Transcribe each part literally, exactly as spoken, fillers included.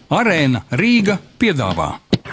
Arēna Rīga piedāvā.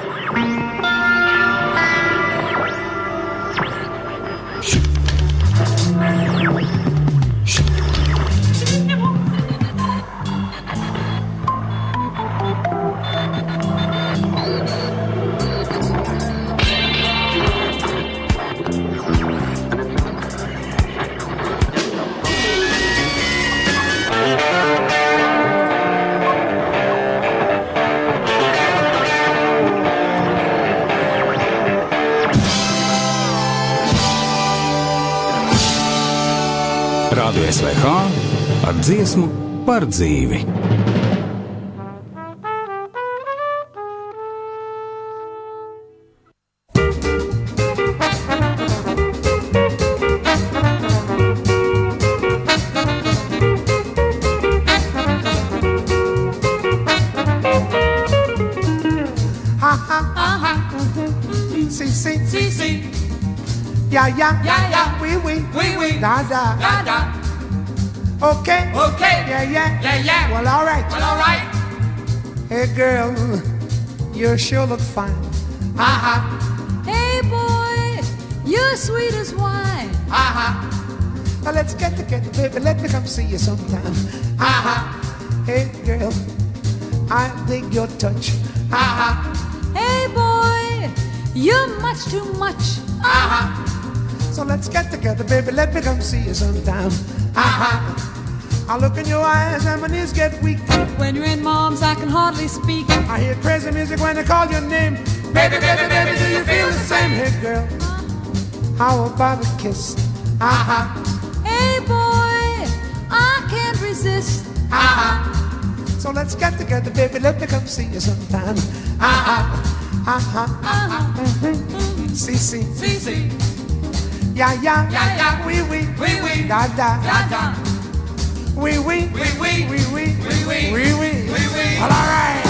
Radio S V H ar dziesmu par dzīvi. Yeah, yeah, yeah, yeah, oui, oui, oui, oui, da, da, da, da. Okay, okay, yeah, yeah, yeah, yeah. Well, all right, well, all right. Hey, girl, you sure look fine. Uh-huh. Hey, boy, you're sweet as wine. Uh-huh. Now let's get together, baby. Let me come see you sometime. Uh-huh. Hey, girl, I dig your touch. Uh-huh. Hey, boy, you're much too much. Uh-huh. So let's get together, baby, let me come see you sometime. Uh-huh. I look in your eyes and my knees get weak. When you're in mom's, I can hardly speak. I hear crazy music when I call your name. Baby, baby, baby, do you feel the same? Hey, girl, how about a kiss? Uh-huh. Hey, boy, I can't resist. Uh-huh. So let's get together, baby, let me come see you sometime. Uh-huh. Uh-huh. Uh-huh. Mm-hmm. See, see. See, see. Yeah, yeah, yeah, yeah, oui, oui, oui, oui, da, da, da, da, oui, oui, oui, oui, oui, oui, oui, oui, oui, oui, oui, oui. Well, all right.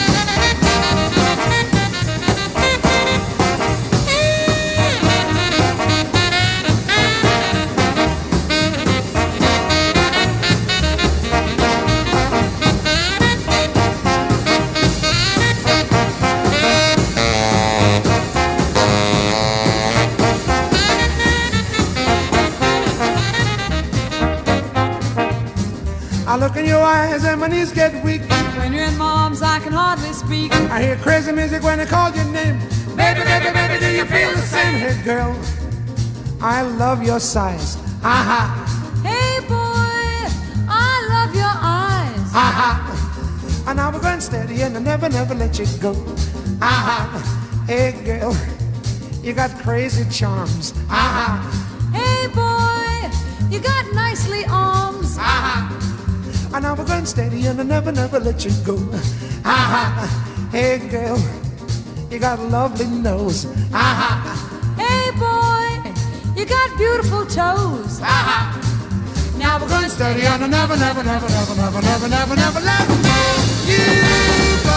I look in your eyes and my knees get weak. When you're in mom's, I can hardly speak. I hear crazy music when I call your name. Baby, baby, baby, do you feel the same? Hey, girl, I love your size. Uh-huh. Hey, boy, I love your eyes. Uh-huh. And now we're going steady and I never, never let you go. Uh-huh. Hey, girl, you got crazy charms. Uh-huh. Hey, boy, you got nicely arms. Uh-huh. And now we're going steady and I never, never let you go. Uh-huh. Hey, girl, you got a lovely nose. Uh-huh. Hey, boy, you got beautiful toes. Uh-huh. Now we're going steady and I never, never, never, never, never, never, never, never let you go.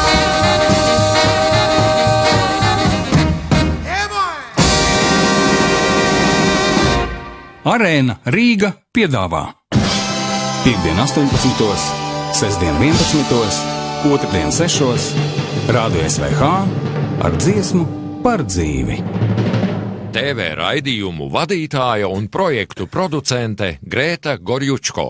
Hey, boy! Arēna Rīga piedāvā. Piektdien astoņpadsmitos, sestdien vienpadsmitos, otrdien sešos, Radio S V H ar dziesmu par dzīvi. T V raidījumu vadītāja un projektu producente Grēta Gorjučko.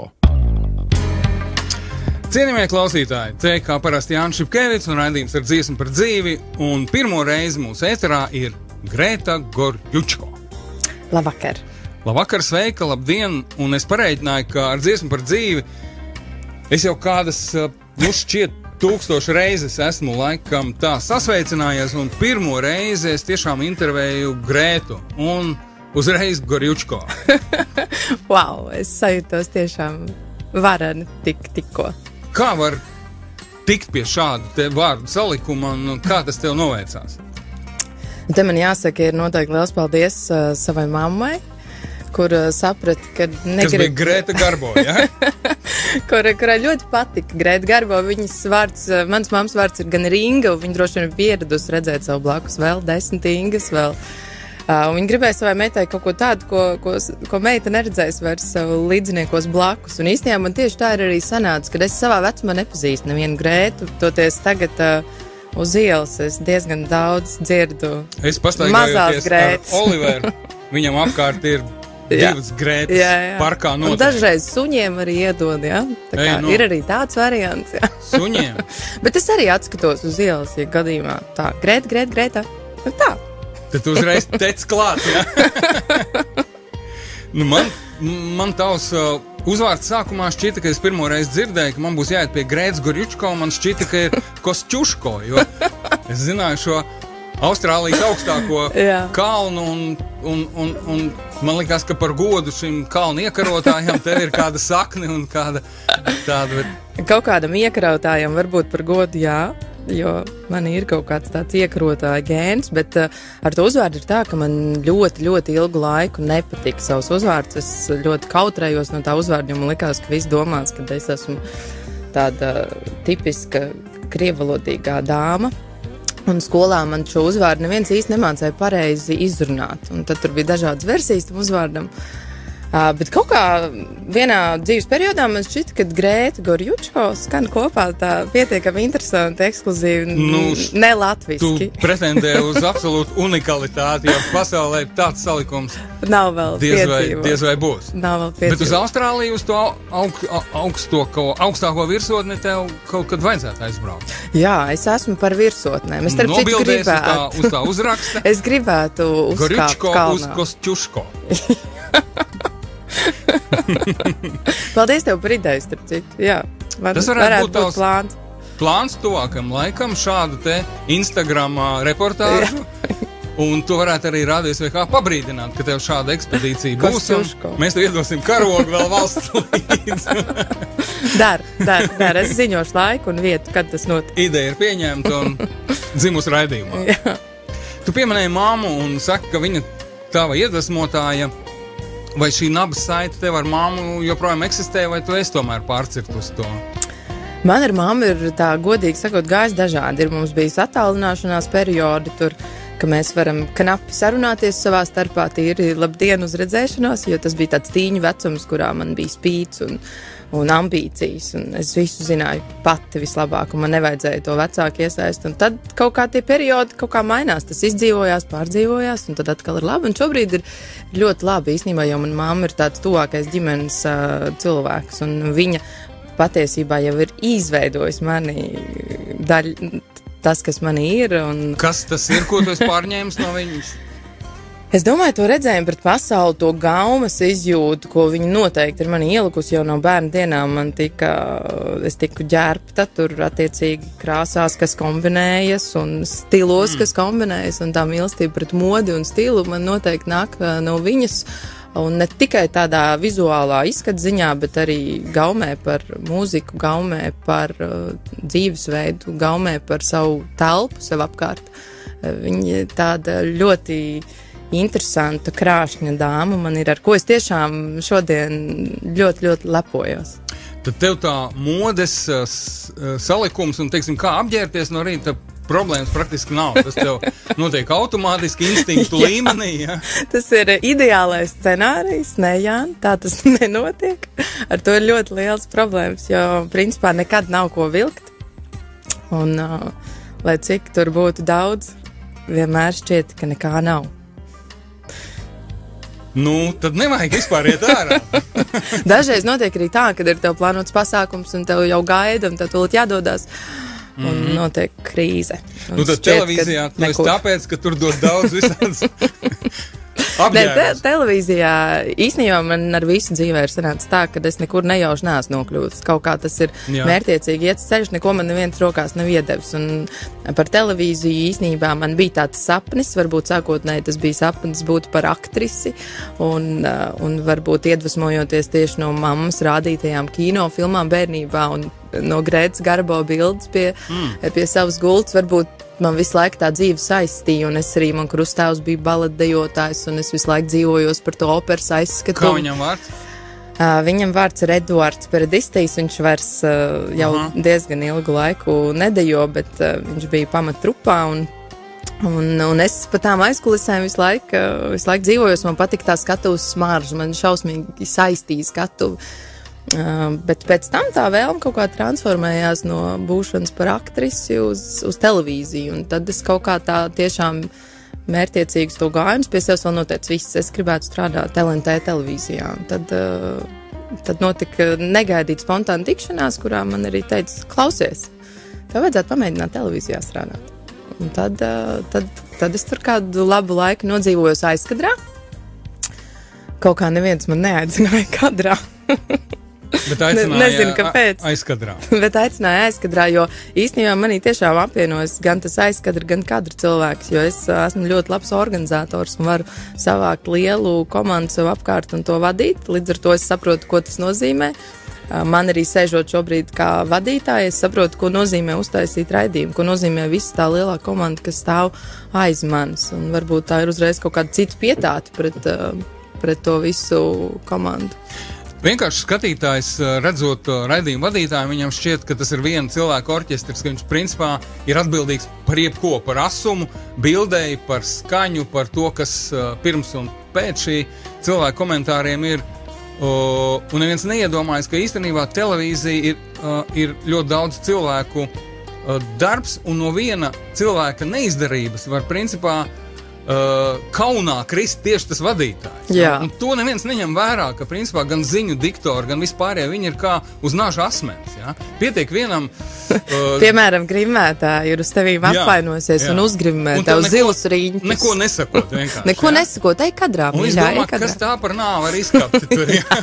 Cienījamie klausītāji, te kā parasti Jānis Šipkevits un raidījums ar dziesmu par dzīvi, un pirmo reizi mūsu ēterā ir Grēta Gorjučko. Labvakar! Labvakar, sveika, labdien, un es pareiķināju, ka ar dziesmu par dzīvi es jau kādas, nu šķiet, tūkstoši reizes esmu laikam tā sasveicinājies, un pirmo reizi es tiešām intervēju Grētu un uzreiz Gorjučko. Wow, es sajūtos tiešām vareni tik, tikko. Kā var tikt pie šāda te vārdu salikuma, un kā tas tev noveicās? Te man jāsaka, ir noteikti liels paldies uh, savai mammai, kur uh, saprata, ka negrib... Kas bija Grēta Garbo, ja? kur, kurai ļoti patika Grēta Garbo. Viņas vārds, uh, mans mammas vārds ir gan Ringa, un viņa droši vien ir pieradusi redzēt savu blakus vēl desmit Ingas, vēl Uh, viņa gribēja savai meitai kaut ko tādu, ko, ko, ko meita neredzēs vairs savu līdziniekos blakus. Un īstenībā man tieši tā ir arī sanāca, kad es savā vecumā nepazīstu nevienu Grētu, toties tagad uh, uz ielas es diezgan daudz dzirdu es mazās Grētas. Oliveru, viņam apkārt ir divas Grētas jā, jā. Parkā notiek. Un dažreiz suņiem arī iedod, jā. Tā kā Ei, no. Ir arī tāds variants, jā. Suņiem? Bet es arī atskatos uz ielas, ja gadījumā tā, Grēta, Grēta, Grēta, nu tā. Tad tu uzreiz tec klāt, jā. Nu, man, man tavs uh, uzvārds sākumā šķita, ka es pirmo reizi dzirdēju, ka man būs jāiet pie Grētas Gorjučko, man šķita, ka ir Kostjuško, jo es zināju šo Austrālijas augstāko kalnu un, un, un, un man likās, ka par godu šim kalnu iekarotājam tev ir kāda sakne un kāda tāda. Bet... Kaut kādam iekarotājam varbūt par godu, jā, jo man ir kaut kāds tāds iekarotāja gēns, bet uh, ar to uzvārdu ir tā, ka man ļoti, ļoti ilgu laiku nepatika savs uzvārds. Es ļoti kautrējos no tā uzvārda, jo man likās, ka viss domās, ka es esmu tāda tipiska krievalodīgā dāma. Un skolā man šo uzvārdu neviens īsti nemācēja pareizi izrunāt. Un tad tur bija dažādas versijas tam uzvārdam. Uh, bet kaut kā vienā dzīves periodā man šķita, ka Grēta Gorjučko skan kopā tā pietiekami interesanti, ekskluzīvi, nu, ne latviski. Tu pretendē uz absolūtu unikalitāti, jo pasaulē tāds salikums nav vēl diez vai, piedzīvots. Diez vai būs. Nav vēl piedzīvots. Bet uz Austrāliju, uz to aug, augsto, augstāko virsotni tev kaut kad vajadzētu aizbraukt. Jā, es esmu par virsotnēm. Es starp citu gribētu. Nobildēs uz tā, uz tā uzraksta. Es gribētu uzkāpt Gorjučko kalnā. uz Kostjuško. Paldies tev par ideju, starp citu. Jā, var, tas varētu, varētu būt, būt plāns. Plāns tuvākam laikam šādu te Instagram reportāžu. Un tu varētu arī Radio S V H pabrīdināt, ka tev šāda ekspedīcija būs. Mēs tev iedosim karogu vēl valsts līdzi. Dar, dar, dar. Es ziņošu laiku un vietu, kad tas notiek. Ideja ir pieņemta un dzimus raidījumā. Jā. Tu pieminēji māmu un saki, ka viņa tava iedvesmotāja. Vai šī nabas saite tev ar māmu joprojām eksistē, vai tu esi tomēr pārcirt uz to? Man ar māmu ir tā godīgi sakot gājis dažādi. Ir mums bijis attālināšanās periodi tur, ka mēs varam knapi sarunāties savā starpā, tīri labdien uz redzēšanos, jo tas bija tāds tīņu vecums, kurā man bija spīts un, un ambīcijas, un es visu zināju pati vislabāk, un man nevajadzēja to vecāku iesaist, un tad kaut kā tie periodi kaut kā mainās, tas izdzīvojās, pārdzīvojās, un tad atkal ir labi, un šobrīd ir ļoti labi īstenībā, jo man mamma ir tāds tuvākais ģimenes uh, cilvēks, un viņa patiesībā jau ir izveidojis mani daļu, tas, kas manī ir. Un... Kas tas ir, ko tu esi pārņēmis no viņas? Es domāju, to redzējumu pret pasauli, to gaumas izjūtu, ko viņa noteikti ir mani ielikusi jau no bērnu dienām. Man tika, es tiku ģērbta, tur attiecīgi krāsās, kas kombinējas, un stilos, mm. kas kombinējas, un tā mīlestība pret modi un stilu man noteikti nāk no viņas. Un ne tikai tādā vizuālā izskata ziņā, bet arī gaumē par mūziku, gaumē par uh, dzīvesveidu, gaumē par savu telpu sev apkārt. Uh, viņa tāda ļoti interesanta, krāšņa dāma man ir, ar ko es tiešām šodien ļoti, ļoti lepojos. Tad tev tā modes uh, salikums un, teiksim, kā apģērties no rīta, problēmas praktiski nav. Tas tev notiek automātiski, instinktu līmenī. Ja? Tas ir ideālais scenārijs. Nē, Jāni, tā tas nenotiek. Ar to ir ļoti liels problēmas, jo principā nekad nav ko vilkt. Un, uh, lai cik tur būtu daudz, vienmēr šķiet, ka nekā nav. Nu, tad nevajag vispār iet ārā. Dažreiz notiek arī tā, kad ir tev plānots pasākums un tev jau gaida un tev tūlīt jādodās. Un mm-hmm. notiek krīze. Un nu, tad šķiet, televīzijā tu esi tāpēc, ka tur dod daudz visādas apģērbus. Te, televīzijā īstenībā man ar visu dzīvē ir sanācis tā, ka es nekur nejauši neesmu nokļūtis. Kaut kā tas ir Jā. mērķiecīgi iet ceļš, neko man neviens rokās nav iedevis. Un par televīziju īstenībā man bija tāds sapnis, varbūt sākotnēji tas bija sapnis būt par aktrisi un, un varbūt iedvesmojoties tieši no mammas rādītajām kinofilmām bērnībā un no Grētas Garbo bildes pie, mm. pie savas gultas, varbūt man visu laiku tā dzīve saistīja, un es arī, man krustāvs bija baletdejotājs, un es visu laiku dzīvojos par to operas aizskatu. Kā viņam vārds? Uh, viņam vārds ir Eduards Peredistijs, viņš vairs uh, jau Aha. diezgan ilgu laiku nedejo, bet uh, viņš bija pamattrupā, un Un, un es pa tām aizkulisēm visu laiku, visu laiku dzīvojos, man patika tā skatuves smarža, man šausmīgi saistīja skatuvi. Uh, bet pēc tam tā vēlme kaut kā transformējās no būšanas par aktrisi uz, uz televīziju. Un tad es kaut kā tā tiešām mērķiecīgs to gājumus pie sevis vēl noteicu viss. Es gribētu strādāt L N T televīzijā. Un tad, uh, tad notika negaidīt spontāna tikšanās, kurā man arī teica, klausies, tev vajadzētu pamēģināt televīzijā strādāt. Un tad, tad, tad es tur kādu labu laiku nodzīvojos aizkadrā. Kaut kā neviens man neaicināja kadrā. Bet aicināja ne, nezinu, kāpēc. Aizkadrā. Bet aicināja aizkadrā, jo īstenībā manī tiešām apvienojas gan tas aizkadra, gan kadra cilvēks, jo es esmu ļoti labs organizators un varu savākt lielu komandu sev apkārt un to vadīt. Līdz ar to es saprotu, ko tas nozīmē. Man arī sēžot šobrīd kā vadītāja, es saprotu, ko nozīmē uztaisīt raidījumu, ko nozīmē visa tā lielā komanda, kas stāv aiz manis. Un varbūt tā ir uzreiz kaut kāda cita pietāta pret, pret to visu komandu. Vienkārši skatītājs, redzot raidījumu vadītāju, viņam šķiet, ka tas ir viena cilvēka orķestris, ka viņš principā ir atbildīgs par jebko, par asumu, bildei, par skaņu, par to, kas pirms un pēc šī cilvēka komentāriem ir. Uh, un neviens neiedomājas, ka īstenībā televīzija ir, uh, ir ļoti daudz cilvēku uh, darbs, un no viena cilvēka neizdarības var principā uh, kaunā krist tieši tas vadītājs. Jā. Un to neviens neņem vērā, ka principā gan ziņu diktori, gan vispārējie viņi ir kā uz nāža asmens. Ja? Pietiek vienam... Uh, Piemēram, grimētāji ir uz tevīm apvainosies un uzgrimē tev zilus rīņķus. Neko nesakot vienkārši. Neko ja? nesakot, ej kadrā. Un es domāju, kas tā par nāvu var izkapti tur. Ja?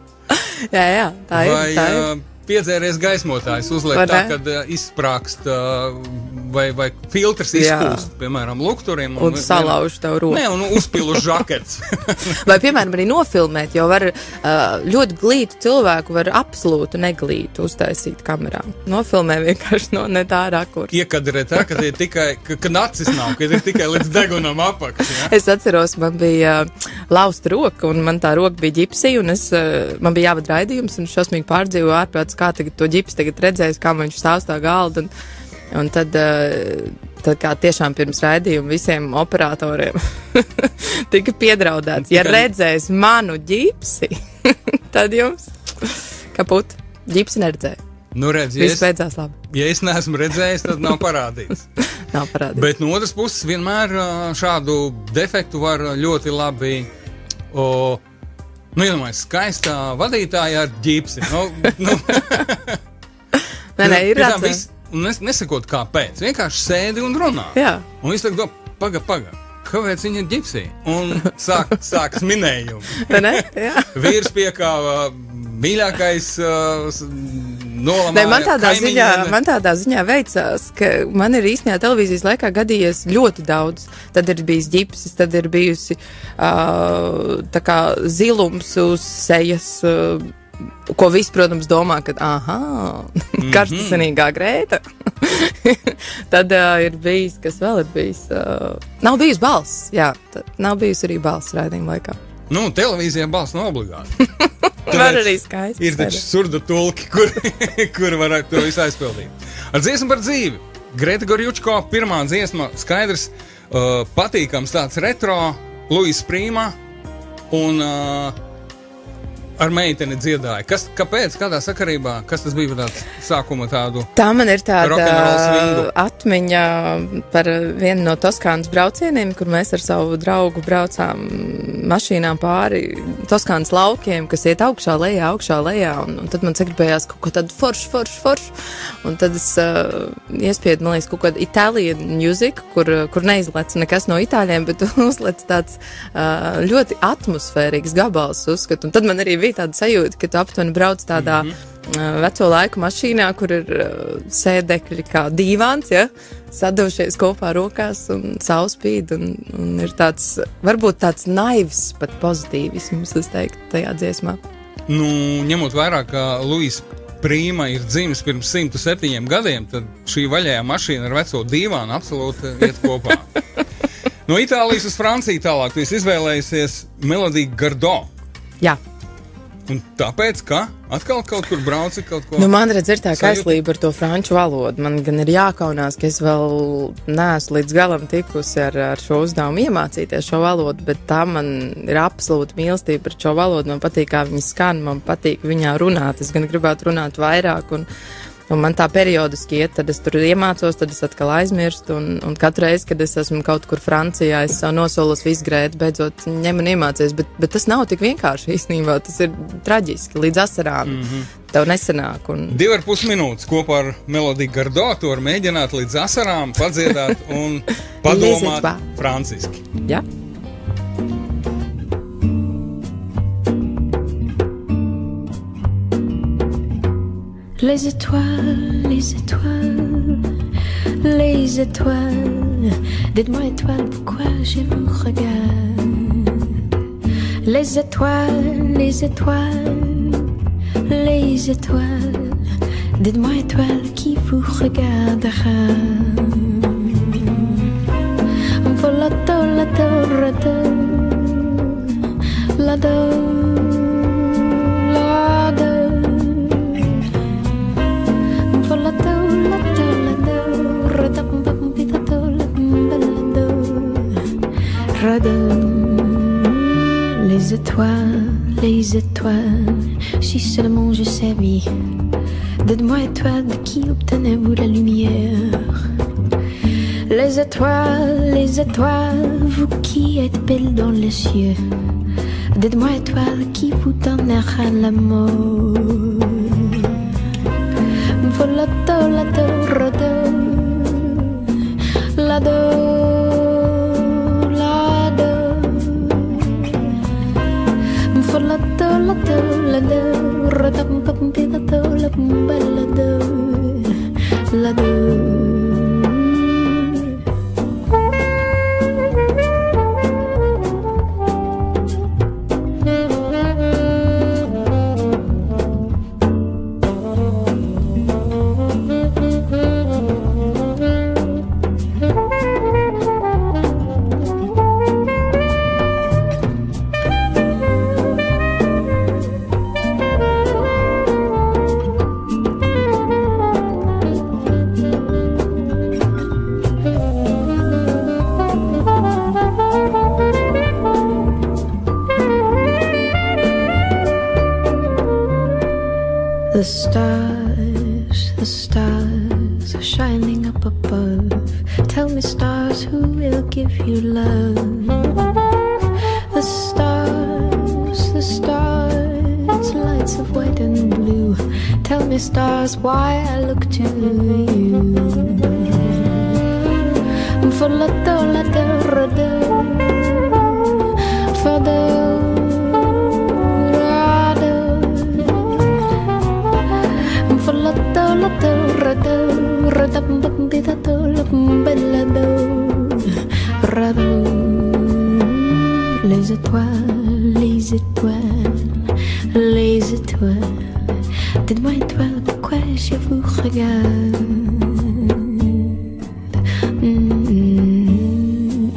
jā, jā, tā ir. Vai, tā ir. Uh, piedzēries gaismotājs uzliek tā, kad uh, izsprākst uh, vai, vai filtrs izpūst, piemēram, lukturiem. Un, un salauž tev roku. Nē, un uzpilu žakets. Vai, piemēram, arī nofilmēt, jo var uh, ļoti glītu cilvēku var absolūti neglītu uztaisīt kamerā. Nofilmē vienkārši no ne tā rakursa. Iekadrē tā, ka ir tikai, ka, ka nacis nav, ka ir tikai līdz degunam apakš. Ja? Es atceros, man bija uh, lausta roka, un man tā roka bija ģipsija, un es, uh, man bija jāvada raidījums, un šausmīgi pārdzīvoju ārprāts, kā tagad to ģipsi tagad redzējis, kā viņš stāv tā galda, un, un tad, tad kā tiešām pirms raidījuma visiem operatoriem tika piedraudēts, ja redzēs manu ģipsi, tad jums kaput, ģipsi neredzēja. Nu redz, ja Viss beidzās labi. Ja es neesmu redzējis, tad nav parādīts. Nav parādīts. Bet no otras puses vienmēr šādu defektu var ļoti labi... O, Nu, iedomājies, skaistā vadītāja ar ģipsi. Nu, nu. Nē, nē, ir redzams. Un nes, nesakot kāpēc. Vienkārši sēdi un runā. Jā. Un viss tagad domā, paga, paga. Kāpēc viņa ir ģipsī? Un sāk, sākas minējumi. Ne? Jā. Vīrs piekāva mīļākais uh, nolamāja. Ne, man, tādā ziņā, kaimiņa. man tādā ziņā veicās, ka man ir īstenībā televīzijas laikā gadījies ļoti daudz. Tad ir bijis ģipsis, tad ir bijusi uh, tā kā zilums uz sejas, uh, ko viss, protams, domā, ka aha, mm-hmm. karstasinīgā Grēta. Tad uh, ir bijis, kas vēl ir bijis. Uh, nav bijis balss, jā. Nav bijis arī balss raidījuma laikā. Nu, televīzijā balss nav obligāti. Var arī skaisti. Ir taču surda tulki, kur, kur var to visu aizpildīt. Ar dziesmu par dzīvi. Grēta Gorjučko, pirmā dziesma, skaidrs, uh, patīkams tāds retro, Luis Prīma un... Uh, ar meiteni dziedāja. Kas, kāpēc, kādā sakarībā, kas tas bija tāds sākuma tādu? Tā man ir tāda atmiņa par vienu no Toskānas braucieniem, kur mēs ar savu draugu braucām mašīnām pāri Toskānas laukiem, kas iet augšā, lejā, augšā, lejā, un, un tad man sagribējās kaut ko tādu foršu, foršu, foršu, un tad es uh, iespiedu, man liekas, kaut kādu Italian music, kur, kur neizlec nekas no itāļiem, bet uzlec tāds uh, ļoti atmosfērīgs gabals uzskat, un tad man arī bija tāda sajūta, ka tu aptuveni brauc tādā mm-hmm. uh, veco laiku mašīnā, kur ir uh, sēdekļi kā dīvāns, ja, sadošies kopā rokās un saulspīd, un, un ir tāds, varbūt tāds naivs pat pozitīvisms, es teiktu, tajā dziesmā. Nu, ņemot vērā, ka Luis Prīma ir dzimis pirms simt septiņiem gadiem, tad šī vaļējā mašīna ar veco dīvānu absolūti iet kopā. No Itālijas uz Franciju tālāk, tu esi izvēlējusies melodiju Gardot. Jā. Un tāpēc, ka atkal kaut kur brauci kaut ko... Nu, man redz, ir tā sajūti? kaislība ar to franču valodu. Man gan ir jākaunās, ka es vēl neesmu līdz galam tikusi ar, ar šo uzdevumu iemācīties šo valodu, bet tā man ir absolūta mīlestība par šo valodu. Man patīk, kā viņa skan, man patīk viņā runāt. Es gan gribētu runāt vairāk, un, un man tā periodiski iet, tad es tur iemācos, tad es atkal aizmirstu, un, un katru reizi, kad es esmu kaut kur Francijā, es savu nosolos visu grētu, beidzot ņem un iemācies, bet, bet tas nav tik vienkārši īstenībā, tas ir traģiski, līdz asarām mm-hmm. tev nesanāk. Un... Divi ar pus minūtes kopā ar Melodiju Gardo, to var mēģināt līdz asarām padziedāt un padomāt franciski. Ja? Les étoiles, les étoiles, les étoiles. Dites-moi étoiles, pourquoi je vous regarde? Les étoiles, les étoiles, les étoiles. Dites-moi étoiles qui vous regardera. Volato, lato, rato, lado. Les étoiles, les étoiles, si seulement je savais. Dites-moi étoiles, de qui obtenez-vous la lumière? Les étoiles, les étoiles, vous qui êtes belles dans les cieux. Dites-moi étoiles, qui vous donnera l'amour? Volato, lato, rado, lado. Lato, lato, lado, radam pam pidato, la balado, lado. The stars, the stars are shining up above. Tell me, stars, who will give you love? The stars, the stars, lights of white and blue. Tell me, stars, why I look to you. For lato, lato, rado, for the les étoiles, les étoiles, les étoiles. Dites-moi étoiles, pourquoi je vous regarde? Mm-hmm.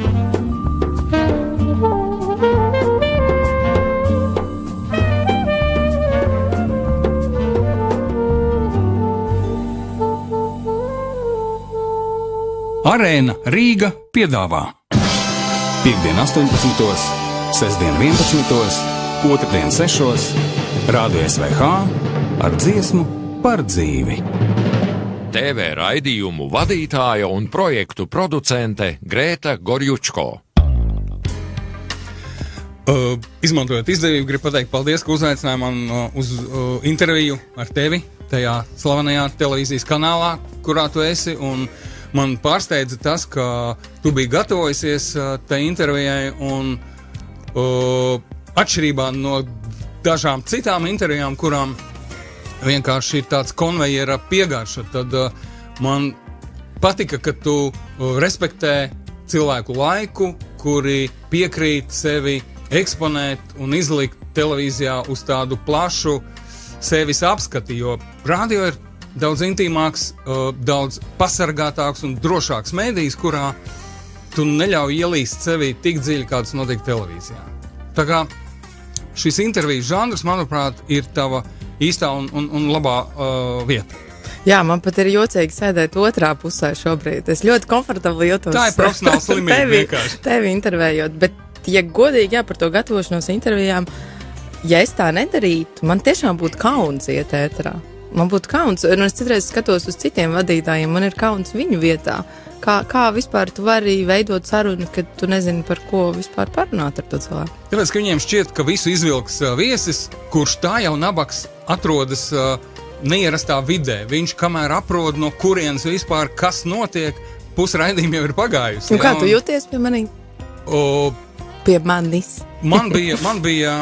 Arēna Rīga piedāvā Piektdien astoņpadsmitos, sestdien vienpadsmitos, otrdien sešos, Rādio S V H ar dziesmu par dzīvi. T V raidījumu vadītāja un projektu producente Grēta Gorjučko. Uh, izmantojot izdevību, gribu pateikt paldies, ka uzaicināji man uh, uz uh, interviju ar tevi tajā slavenajā televīzijas kanālā, kurā tu esi, un man pārsteidza tas, ka tu biji gatavojusies uh, tai intervijai, un uh, atšķirībā no dažām citām intervijām, kurām vienkārši ir tāds konvejera piegarša, tad uh, man patika, ka tu uh, respektē cilvēku laiku, kuri piekrīt sevi eksponēt un izlikt televīzijā uz tādu plašu sevis apskati, jo radio ir daudz intīmāks, uh, daudz pasargātāks un drošāks mēdījis, kurā tu neļauj ielīst sevi tik dziļi, kāds notiek televīzijā. Tā kā šis intervijas žanrs, manuprāt, ir tava īstā un, un, un labā uh, vieta. Jā, man pat ir jocīgi sēdēt otrā pusē šobrīd. Es ļoti komfortabli jūtos. Tā ir profesionāla slimība tevi, vienkārši. Tevi intervējot, bet, ja godīgi, jā, par to gatavošanos intervijām, ja es tā nedarītu, man tiešām būtu kauns iet ēterā. Man būtu kauns, un es citreiz skatos uz citiem vadītājiem, man ir kauns viņu vietā. Kā, kā vispār tu vari veidot sarunu, kad tu nezini, par ko vispār parunāt ar to cilvēku? Tāpēc, ka viņiem šķiet, ka visu izvilks uh, viesis, kurš tā jau nabaks atrodas uh, neierastā vidē. Viņš kamēr aprod, no kurienes vispār kas notiek, pusraidījumi jau ir pagājusi. Un kā tu jūties pie manī? O, pie manis. man bija, man bija,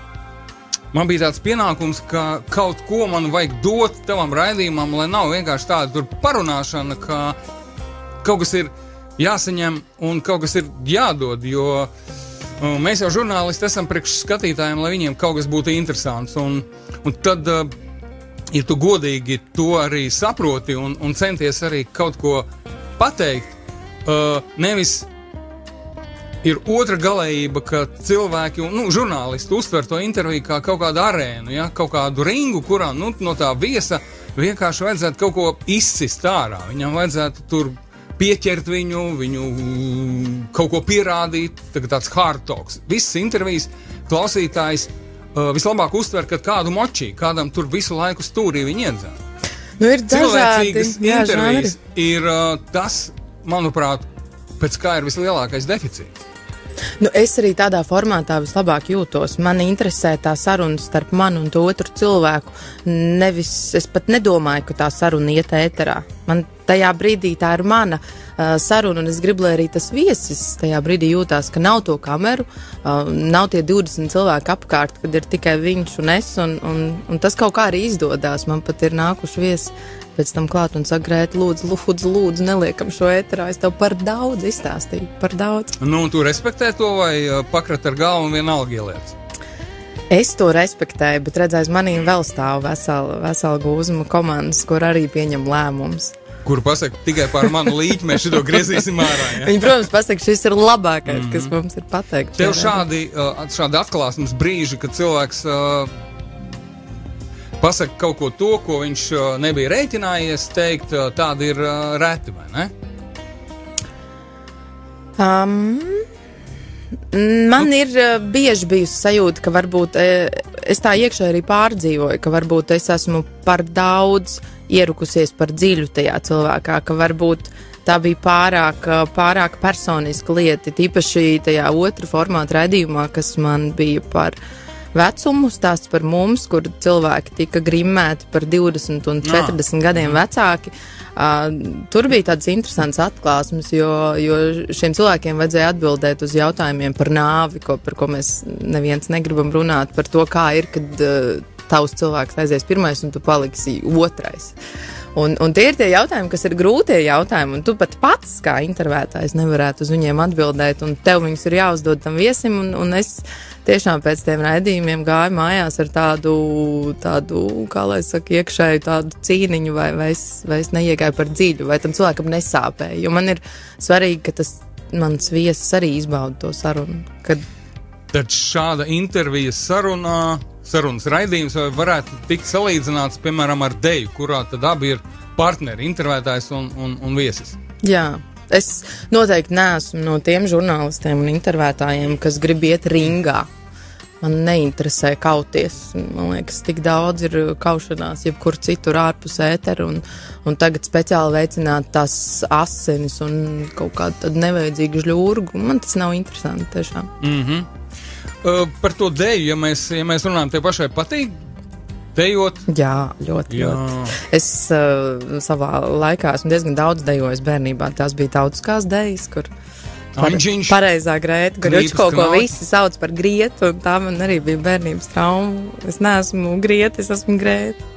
man bija tāds pienākums, ka kaut ko man vajag dot tavam raidījumam, lai nav vienkārši tāda tur parunāšana, ka kaut kas ir jāsaņem un kaut kas ir jādod, jo uh, mēs jau žurnālisti esam priekš skatītājiem, lai viņiem kaut kas būtu interesants. Un, un tad, uh, ja tu godīgi to arī saproti un, un centies arī kaut ko pateikt, uh, nevis ir otra galējība, ka cilvēki, nu, žurnālisti uztver to interviju kā kaut kādu arēnu, ja, kaut kādu ringu, kurā, nu, no tā viesa vienkārši vajadzētu kaut ko izcist ārā. Viņam vajadzētu tur pieķert viņu, viņu kaut ko pierādīt, tagad tāds hard talks. Visas intervijas klausītājs uh, vislabāk uztver, kad kādu močī, kādam tur visu laiku stūrī viņi iedzēr. Nu, ir dažādi, cilvēcīgas jā, intervijas žanri. ir uh, tas, manuprāt, pēc kā ir vislielākais deficīts. Nu, es arī tādā formātā vislabāk jūtos. Man interesē tā saruna starp mani un to otru cilvēku. Nevis, es pat nedomāju, ka tā saruna iet ēterā. Man tajā brīdī tā ir mana uh, saruna, un es gribu, lai arī tas viesis tajā brīdī jūtās, ka nav to kameru, uh, nav tie divdesmit cilvēki apkārt, kad ir tikai viņš un es, un, un, un tas kaut kā arī izdodās. Man pat ir nākuši viesi pēc tam klāt un saka, Grēta, lūdzu, lūdzu, lūdzu, neliekam šo ēterā, es tev par daudz izstāstīju, par daudz. Nu, un tu respektē to vai uh, pakrat ar galvu un vienalga ieliec? Es to respektēju, bet redzēs, manī vēl stāv vesela, vesela gūzuma komandas, kur arī pieņem lēmumus. Kur pasaka, tikai par manu līķi mēs šito griezīsim ārā, ja? Viņi, protams, pasaka, šis ir labākais, mm. kas mums ir pateikt. Tev šādi, uh, šādi atklāsmes brīži, kad cilvēks uh, pasaka kaut ko to, ko viņš uh, nebija rēķinājies teikt, uh, tādi ir uh, reti, vai ne? Um, man nu. ir uh, bieži bijusi sajūta, ka varbūt uh, es tā iekšā arī pārdzīvoju, ka varbūt es esmu par daudz ierukusies par dziļu tajā cilvēkā, ka varbūt tā bija pārāk, pārāk personiska lieta, tīpaši tajā otra formāta raidījumā, kas man bija par vecumu, stāsts par mums, kur cilvēki tika grimmēti par divdesmit un četrdesmit gadiem vecāki. Uh, tur bija tādas interesantas atklāsmes, jo, jo šiem cilvēkiem vajadzēja atbildēt uz jautājumiem par nāvi, ko, par ko mēs neviens negribam runāt, par to, kā ir, kad uh, tavs cilvēks aizies pirmais un tu paliksi otrais. Un, un tie ir tie jautājumi, kas ir grūtie jautājumi, un tu pat pats kā intervētājs nevarētu uz viņiem atbildēt, un tev viņus ir jāuzdod tam viesim, un, un es tiešām pēc tiem raidījumiem gāju mājās ar tādu, tādu, kā lai saka, iekšēju tādu cīniņu, vai, vai, es, vai es neiegāju par dziļu, vai tam cilvēkam nesāpēja, jo man ir svarīgi, ka tas mans viesis arī izbauda to sarunu, kad Tad šāda intervijas sarunā, sarunas raidījums varētu tikt salīdzināts, piemēram, ar deju, kurā tad abi ir partneri, intervētājs un, un, un viesis. Jā, es noteikti neesmu no tiem žurnālistiem un intervētājiem, kas grib iet ringā. Man neinteresē kauties. Man liekas, tik daudz ir kaušanās, jebkur citur ārpus ēteru, un, un tagad speciāli veicināt tās asinis un kaut kādu tādu nevajadzīgu žļūrgu. Man tas nav interesanti tiešām. Mhm. Uh, par to deju, ja mēs, ja mēs runājam, tev pašai patīk dejot? Jā, ļoti, Jā. ļoti. Es uh, savā laikā esmu diezgan daudz dejojis bērnībā. Tās bija tautiskās dejas, kur par, Anģiņš, pareizā Grēta, kur Grības Jučko, ko knauts. visi sauc par Grietu, un tā man arī bija bērnības trauma. Es neesmu Grieta, es esmu Grēta.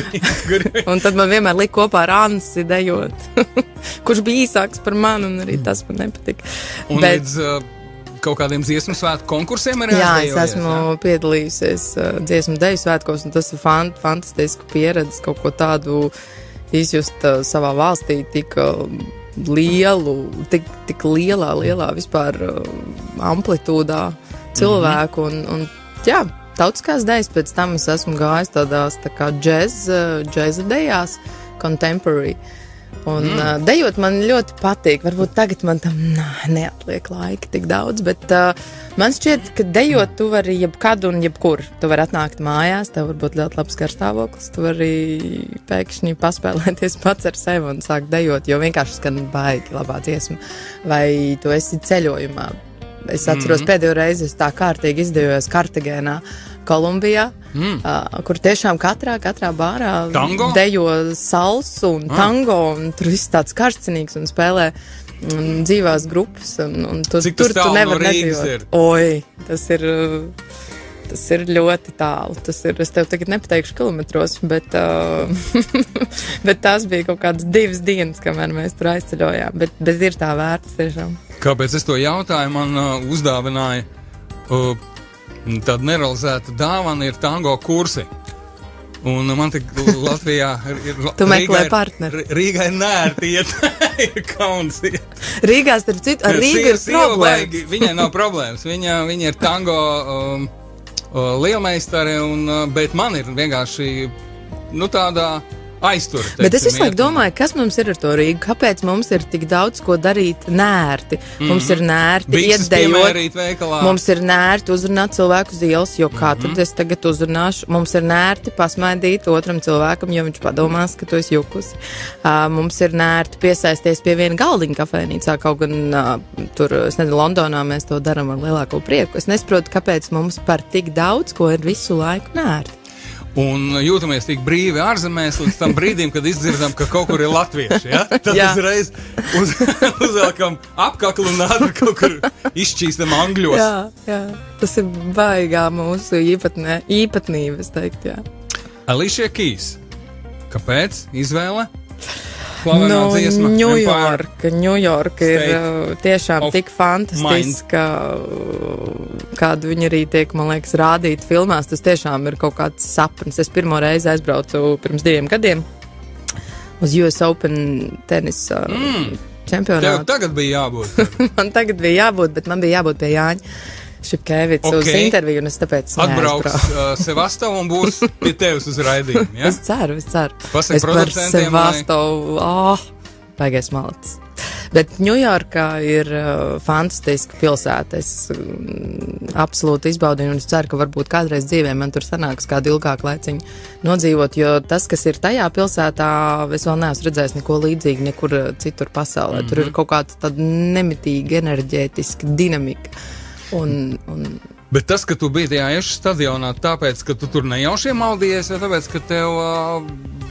Un tad man vienmēr lika kopā ar Ansi dejot, kurš bija īsāks par mani, un arī tas man nepatika. un Bet, līdz uh, kaut kādiem dziesmu svētku konkursiem arī jā, es aizdejojies, esmu jā? piedalījusies uh, dziesmu deju svētkos, un tas ir fan, fantastiski pieredze kaut ko tādu izjust uh, savā valstī tik uh, lielu, tik, tik lielā, lielā vispār uh, amplitūdā cilvēku, mm-hmm. un, un jā, tautiskās dejas, pēc tam es esmu gājis tādās tā kā džez, džeza dejās, contemporary. Un mm. uh, dejot man ļoti patīk. Varbūt tagad man tam nā, neatliek laika tik daudz, bet uh, man šķiet, ka dejot tu vari jebkad un jebkur. Tu vari atnākt mājās, tev var būt ļoti labs garstāvoklis, tu vari pēkšņi paspēlēties pats ar sevi un sākt dejot, jo vienkārši skan baigi labā dziesma. Vai tu esi ceļojumā. Es atceros mm-hmm. pēdējo reizi, es tā kārtīgi izdejojos Kartagēnā, Kolumbijā, mm. uh, kur tiešām katrā, katrā bārā tango? Dejo salsu un ah. tango, un tur viss tāds karstcinīgs un spēlē un dzīvās grupas, un, un tu, Cik tur tu nevar no nedejot. Oi, tas ir, tas ir ļoti tālu, tas ir, es tev tagad nepateikšu kilometros, bet, uh, bet tās bija kaut kādas divas dienas, kamēr mēs tur aizceļojām, bet, bet ir tā vērts tiešām. Kāpēc es to jautāju, man uh, uzdāvināja uh, tāda nerealizēta dāvana ir tango kursi. Un man tik Latvijā ir... Tu meklē partneri. Rīgai nērti iet, ir kauns iet. Rīgā, starp citu, ar Rīgu ir problēmas. Viņai nav problēmas, viņa, viņa ir tango um, uh, lielmeistare, un, uh, bet man ir vienkārši, nu tādā... aiztur. Bet es visu laiku domāju, kas mums ir ar to Rīgu, kāpēc mums ir tik daudz ko darīt nērti. Mm-hmm. Mums ir nērti iedejot, mums ir nērti uzrunāt cilvēku uz ielas, jo kā mm-hmm. tad es tagad uzrunāšu, mums ir nērti pasmaidīt otram cilvēkam, jo viņš padomās, ka tu esi jukus. Uh, mums ir nērti piesaisties pie viena galdiņa kafejnīcā, kaut gan uh, tur, es nezinu, Londonā mēs to daram ar lielāko prieku. Es nesaprotu, kāpēc mums par tik daudz ko ir visu laiku nērti. Un jūtamies tik brīvi ārzemēs līdz tam brīdim, kad izdzirdam, ka kaut kur ir latvieši, ja? Tad uzreiz uz, uzvelkam apkaklu un ātri kaut kur izšķīstam angļos. Jā, jā, tas ir baigā mūsu īpatnē, īpatnība, es teiktu, jā. Alicia Keys, kāpēc izvēle? Slavenā no, dziesma New York, New York ir uh, tiešām tik fantastiska, kādu viņi arī tiek, man liekas, rādīt filmās. Tas tiešām ir kaut kāds sapnis. Es pirmo reizi aizbraucu pirms diviem gadiem uz U S Open tenisa mm. čempionātu. Tev tagad bija jābūt. Man tagad bija jābūt, bet man bija jābūt pie Jāņa Šipkēvica okay. uz interviju, un es tāpēc atbrauks uh, Sevastovu un būs pie tevis uz raidījumu, ja? Es ceru, es ceru. Pasaka es par Sevastovu, ah, oh, baigais malacis. Bet Ņujorkā ir uh, fantastiska pilsēta. Es um, absolūti izbaudīju, un es ceru, ka varbūt kādreiz dzīvē man tur sanāks kādu ilgāku laiciņu nodzīvot, jo tas, kas ir tajā pilsētā, es vēl neesmu redzējis neko līdzīgi nekur citur pasaulē. Mm-hmm. Tur ir kaut kāds tāda nemitīga, enerģētiska dinamika. Un, un... Bet tas, ka tu biji tajā iešu stadionā, tāpēc, ka tu tur nejauši iemaldījies, vai tāpēc, ka tev uh,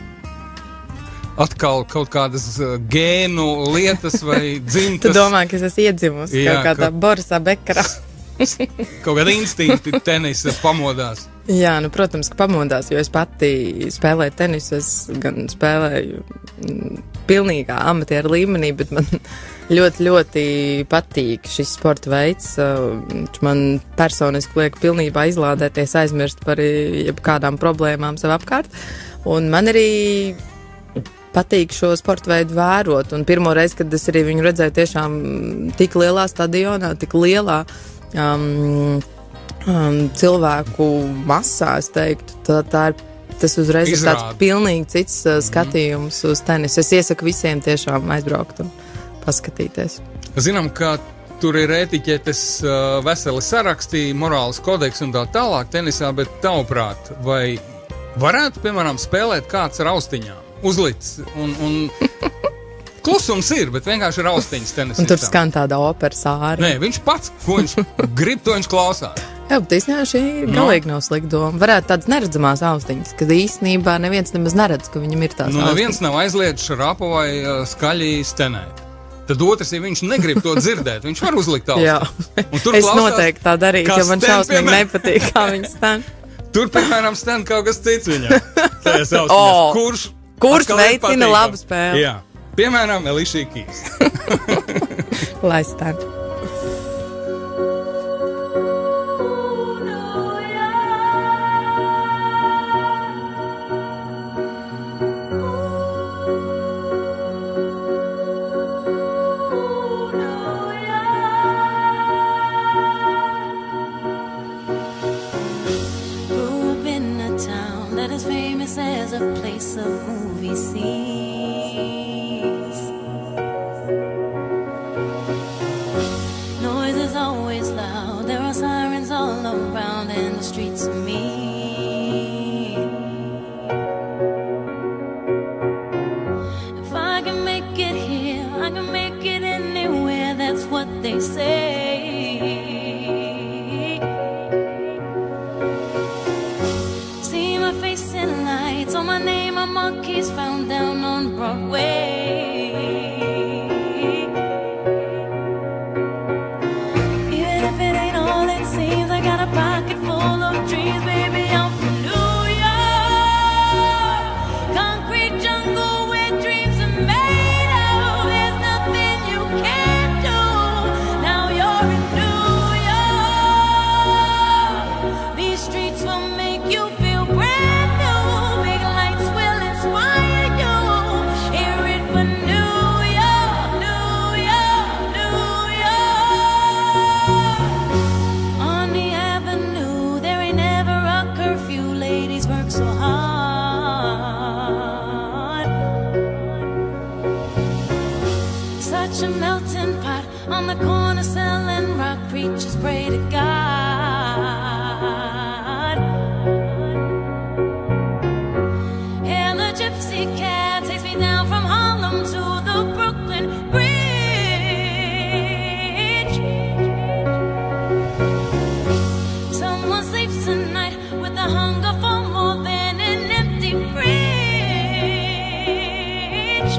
atkal kaut kādas uh, gēnu lietas vai dzimtas... Tu domā, ka es esmu iedzimusi jā, kaut kādā ka... Borisā Bekarā. Kaut kāda instinkti tenisa pamodās. Jā, nu, protams, ka pamodās, jo es pati spēlēju tenisu, es gan spēlēju m, pilnīgā amatieru līmenī, bet man ļoti, ļoti patīk šis sporta veids. Viņš man personiski liek pilnībā izlādēties, aizmirst par jebkādām problēmām sev apkārt. Un man arī patīk šo sporta veidu vērot. Un pirmo reizi, kad es arī viņu redzēju tiešām tik lielā stadionā, tik lielā um, um, cilvēku masā, es teiktu, tā, tā ir, tas uzreiz Izrādi. Ir tāds pilnīgi cits uh, skatījums mm. uz tenisu. Es iesaku visiem tiešām aizbraukt un paskatīties. Zinām, ka tur ir ētiķetes uh, veseli sarakstī, morāls kodeks un tā tālāk tenisā, bet tavuprāt, vai varētu, piemēram, spēlēt kāds ar austiņām? Uzlicis un, un klusums ir, bet vienkārši ir austiņas tenisā. Un tur skan tāda opera sāra. Nē, viņš pats, ko viņš grib, to viņš klausās. Jā, bet īstenībā šī galīgi no. nav slikta doma. Varētu tādas neredzamās austiņas, kad īstenībā neviens nemaz neredz, ka viņam ir tās nu, austiņas. Nu, neviens nav aizliedz šarāpavai uh, skaļi stenēt. Tad otrs, ja viņš negrib to dzirdēt, viņš var uzlikt austiņas. Jā, es klausās, noteikti tā darītu, jo man šausmīgi piemēr... nepatīk, kā viņi sten. Tur, piemēram, sten kaut kas cits viņam. oh. Kurš? Kurš veicina labu spēli? Jā, piemēram, Alicia Keys. Lai stāv. a place of movie scenes. Noise is always loud, there are sirens all around, and the streets are mean. If I can make it here, I can make it anywhere, that's what they say. See my face in lights, on my name a monkey's found down on Broadway. Even if it ain't all it seems, I got a pocket full of dreams, baby, I'm from New York. Concrete jungle where dreams are made of, there's nothing you can't do. Now you're in New York. These streets will make you feel brand new. Big lights will inspire you. Hear it for New York, New York, New York. On the avenue, there ain't never a curfew. Ladies work so hard. Such a melting pot on the corner selling rock. Preachers pray to God. And the gypsy cab takes me down from Harlem to the Brooklyn Bridge. Someone sleeps tonight with the hunger for more than an empty fridge.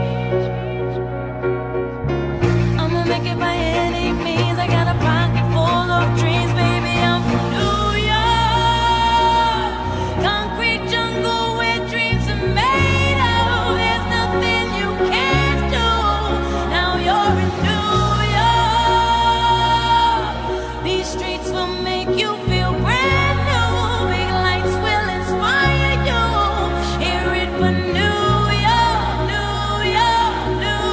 I'ma make it by any means. I got a pocket full of dreams, baby. I'm from New York. Concrete jungle where dreams are made of. There's nothing you can't do. Now you're in New York. These streets will make you feel brand new. Big lights will inspire you. Hear it for New York, New York, New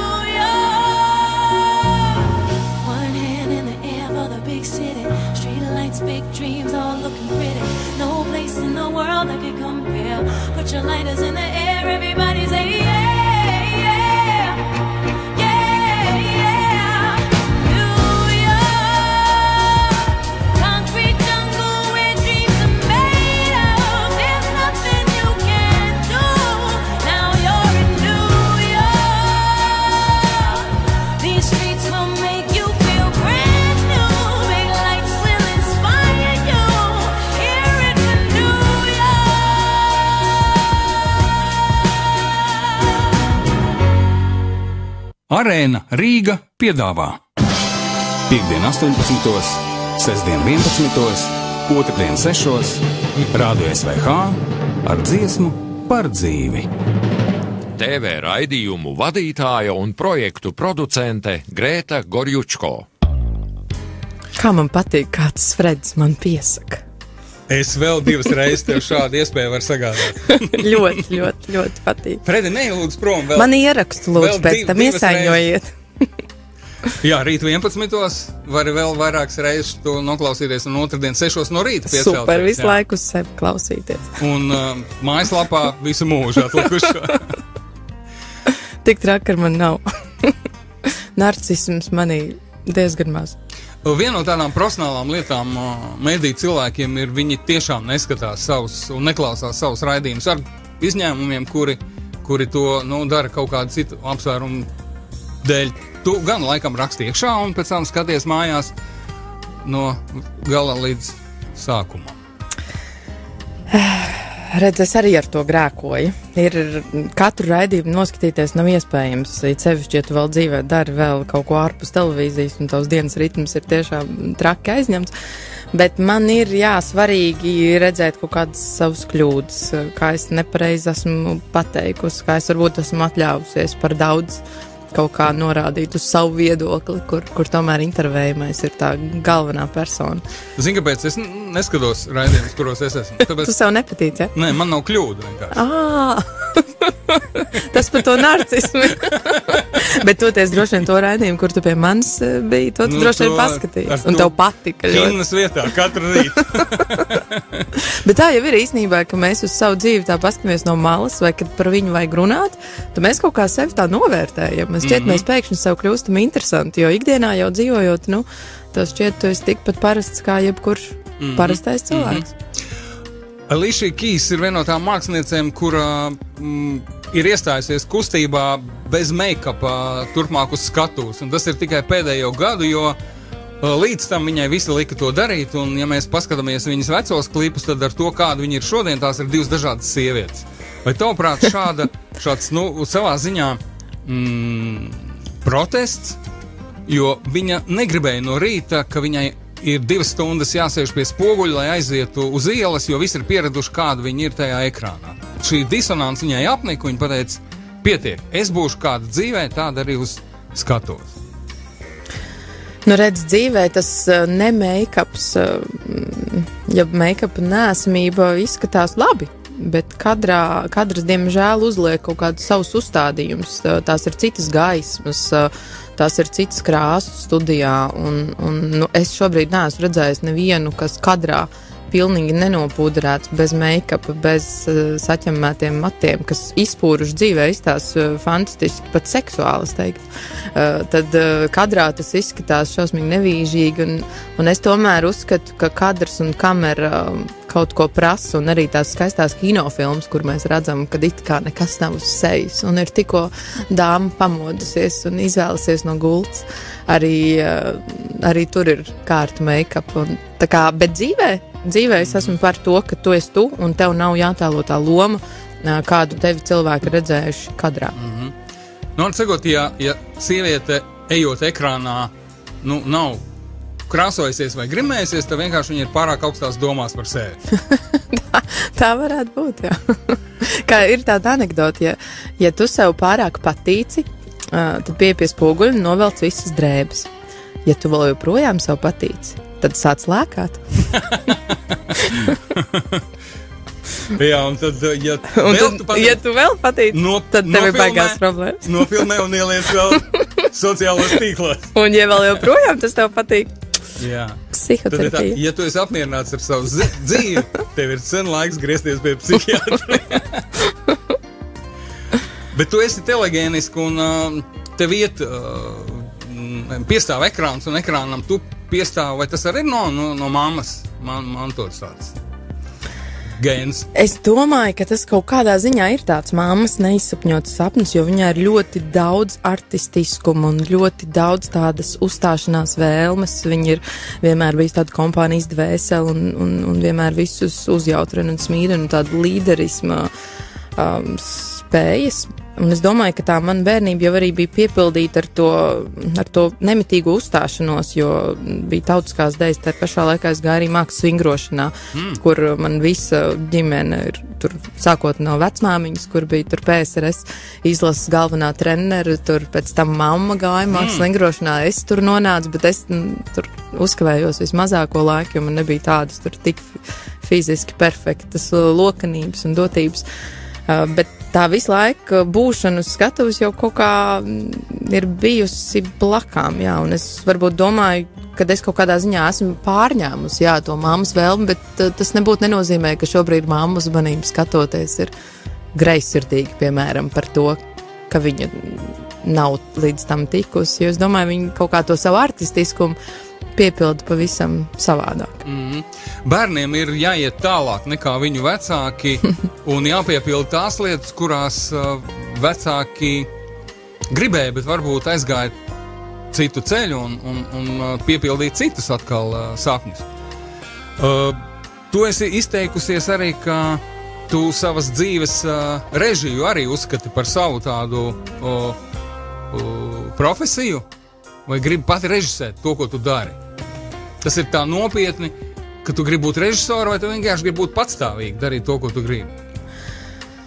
York. One hand in the air for the big city. Street lights, big dreams, all looking pretty. No place in the world that could compare. Put your lighters in the air, everybody say yeah, yeah, yeah, yeah. New York, concrete jungle where dreams are made of. There's nothing you can't do. Now you're in New York. These streets will make you feel brand new. Big lights will inspire you. Hear it for New York. Arēna Rīga piedāvā Piektdien astoņpadsmitos, sestdien vienpadsmitos, otrdien sešos, Radio S V H ar dziesmu par dzīvi. T V raidījumu vadītāja un projektu producente Grēta Gorjučko. Kā man patīk, kā tas Freds man piesaka. Es vēl divas reizes tev šādu iespēju varu sagādāt. Ļoti, ļoti, ļoti patīk. Fredi, neilūdz prom vēl. Man ierakstu lūdzu vēl pēc div- tam divas iesaiņojiet. Jā, rīt vienpadsmitos var vēl vairākas reizes to noklausīties, un otrdien sešos no rīta piecelties. Super, visu jā. laiku uz sevi klausīties. Un uh, mājaslapā visu mūžu atlikušo. Tik traki ar man nav. Narcisms manī diezgan maz. Viena no tādām profesionālām lietām uh, mediju cilvēkiem ir, viņi tiešām neskatās savus un neklausās savus raidījumus ar izņēmumiem, kuri, kuri to nu, dara kaut kādu citu apsvērumu dēļ. Tu gan laikam raksti iekšā un pēc tam skaties mājās no gala līdz sākumam. Redz, es arī ar to grēkoju. Ir katru raidījumu noskatīties nav iespējams. It sevišķi, ja tu vēl dzīvē dari vēl kaut ko ārpus televīzijas un tavs dienas ritms ir tiešām traki aizņemts. Bet man ir, jā, svarīgi redzēt kaut kādas savas kļūdas, kā es nepareizi esmu pateikusi, kā es varbūt esmu atļāvusies par daudz kaut kā norādīt uz savu viedokli, kur, kur tomēr intervējumais ir tā galvenā persona. Zini, kāpēc es neskatos raidījumus, kuros es esmu? Tāpēc... Tu sev nepatīc, ja? Nē, man nav kļūda vienkārši. Ā! Tas par to narcismu. Bet toties droši vien to raidījumu, kur tu pie manis biji, to tu nu, droši vien paskatījies. Un tev patika. Kinnas vietā, katru rītu. Bet tā jau ir īstenībā, ka mēs uz savu dzīvi tā paskatāmies no malas, vai kad par viņu vajag runāt, tad mēs kaut kā sevi tā novērtējam. Es šķiet, mm-hmm. mēs pēkšņi sev kļūstam interesanti, jo ikdienā jau dzīvojot, nu, tas šķiet, tu esi tikpat parasts kā jebkurš mm-hmm. parastais cilvēks. Mm-hmm. Alicia Keys ir viena no tām māksliniecēm, kura mm, ir iestājusies kustībā bez make-upa turpmāk uz skatuves, un tas ir tikai pēdējo gadu, jo līdz tam viņai visi lika to darīt, un ja mēs paskatāmies viņas vecos klipus, tad ar to, kāda viņa ir šodien, tās ir divas dažādas sievietes. Vai tavuprāt šāda, šāds, nu, savā ziņā mm, protests, jo viņa negribēja no rīta, ka viņai ir divas stundas jāsēž pie spoguļa, lai aizietu uz ielas, jo visi ir pieraduši, kāda viņa ir tajā ekrānā. Šī disonance viņai apnika, viņa pateica, pietiek, es būšu kāda dzīvē, tāda arī uz skatuves. Nu, redz, dzīvē tas uh, ne make-ups, uh, ja make-upa neesamība izskatās labi, bet kadrā, kadras, diemžēl, uzliek kaut kādus savus uzstādījumus. Uh, tās ir citas gaismas, uh, tās ir citas krāsas studijā, un, un nu, es šobrīd neesmu redzējis nevienu, kas kadrā pilnīgi nenopūderēts, bez make-upa, bez uh, saķemmētiem matiem, kas izpūruši dzīvē izstās uh, fantastiski, pat seksuāli, es teiktu. Uh, tad uh, kadrā tas izskatās šausmīgi nevīžīgi, un, un es tomēr uzskatu, ka kadrs un kamera uh, kaut ko prasa, un arī tās skaistās kinofilmas, kur mēs redzam, kad it kā nekas nav uz sejas, un ir tikko dāma pamodusies un izvēlasies no gultas. Arī, uh, arī tur ir kārta make-up, un tā kā, bet dzīvē, dzīvē es esmu par to, ka tu esi tu, un tev nav jātēlo tā loma, kādu tevi cilvēki redzējuši kadrā. Mm-hmm. Nu, un sakot, ja, ja sieviete ejot ekrānā, nu, nav krāsojusies vai grimējusies, tad vienkārši viņa ir pārāk augstās domās par sevi. tā, tā varētu būt, jā. Kā ir tāda anekdota, ja, ja tu sev pārāk patīci, tad pie pie spoguļa novelc visas drēbes. Ja tu vēl joprojām sev patīci, tad sāc lēkāt. Jā, un tad, ja, un vēl tad, tu patīci, ja tu vēl patīci, no, tad tev ir baigās problēmas. Nofilmē un ieliec vēl sociālos tīklos. Un ja vēl joprojām tas tev patīk, jā. Psihoterapija. Tā, ja tu esi apmierināts ar savu dzīvi, tev ir sen laiks griezties pie psihiatra. Bet tu esi telegēniski un uh, tev iet uh, piestāv ekrāns un ekrānam tu piestāv, vai tas arī no, no, no mammas man, mantots tāds gēns? Es domāju, ka tas kaut kādā ziņā ir tāds mammas neizsapņots sapnis, jo viņā ir ļoti daudz artistiskuma un ļoti daudz tādas uzstāšanās vēlmes. Viņa ir vienmēr bijis tāda kompānijas dvēsele un, un, un vienmēr visus uzjautrina un smīda un tāda līderisma um, spējas. Un es domāju, ka tā mana bērnība jau arī bija piepildīta ar to, ar to nemitīgu uzstāšanos, jo bija tautiskās dejas, tā pašā laikā es gāju arī mākslas vingrošanā, mm. kur man visa ģimene ir tur sākot no vecmāmiņas, kur bija tur P S R S izlases galvenā trenere, tur pēc tam mamma gāja mākslas mm. vingrošanā, es tur nonācu, bet es m, tur uzkavējos vismazāko laiku, jo man nebija tādas tur tik fiziski perfektas lokanības un dotības. Uh, bet tā visu laiku būšana uz skatuves jau kaut kā ir bijusi blakām, jā, un es varbūt domāju, ka es kaut kādā ziņā esmu pārņēmusi, jā, to mammas vēlmi, bet uh, tas nebūtu nenozīmē, ka šobrīd mamma uzmanību skatoties ir greizsirdīgi, piemēram, par to, ka viņa nav līdz tam tikusi, jo es domāju, viņa kaut kā to savu artistiskumu piepilda pavisam savādāk. Mm-hmm. Bērniem ir jāiet tālāk nekā viņu vecāki un jāpiepilda tās lietas, kurās uh, vecāki gribēja, bet varbūt aizgāja citu ceļu un, un, un uh, piepildīja citus atkal uh, sapņus. Uh, tu esi izteikusies arī, ka tu savas dzīves uh, režiju arī uzskati par savu tādu uh, uh, profesiju, vai gribi pati režisēt to, ko tu dari? Tas ir tā nopietni, ka tu gribi būt režisori, vai tu vienkārši gribi būt patstāvīgi, darīt to, ko tu gribi?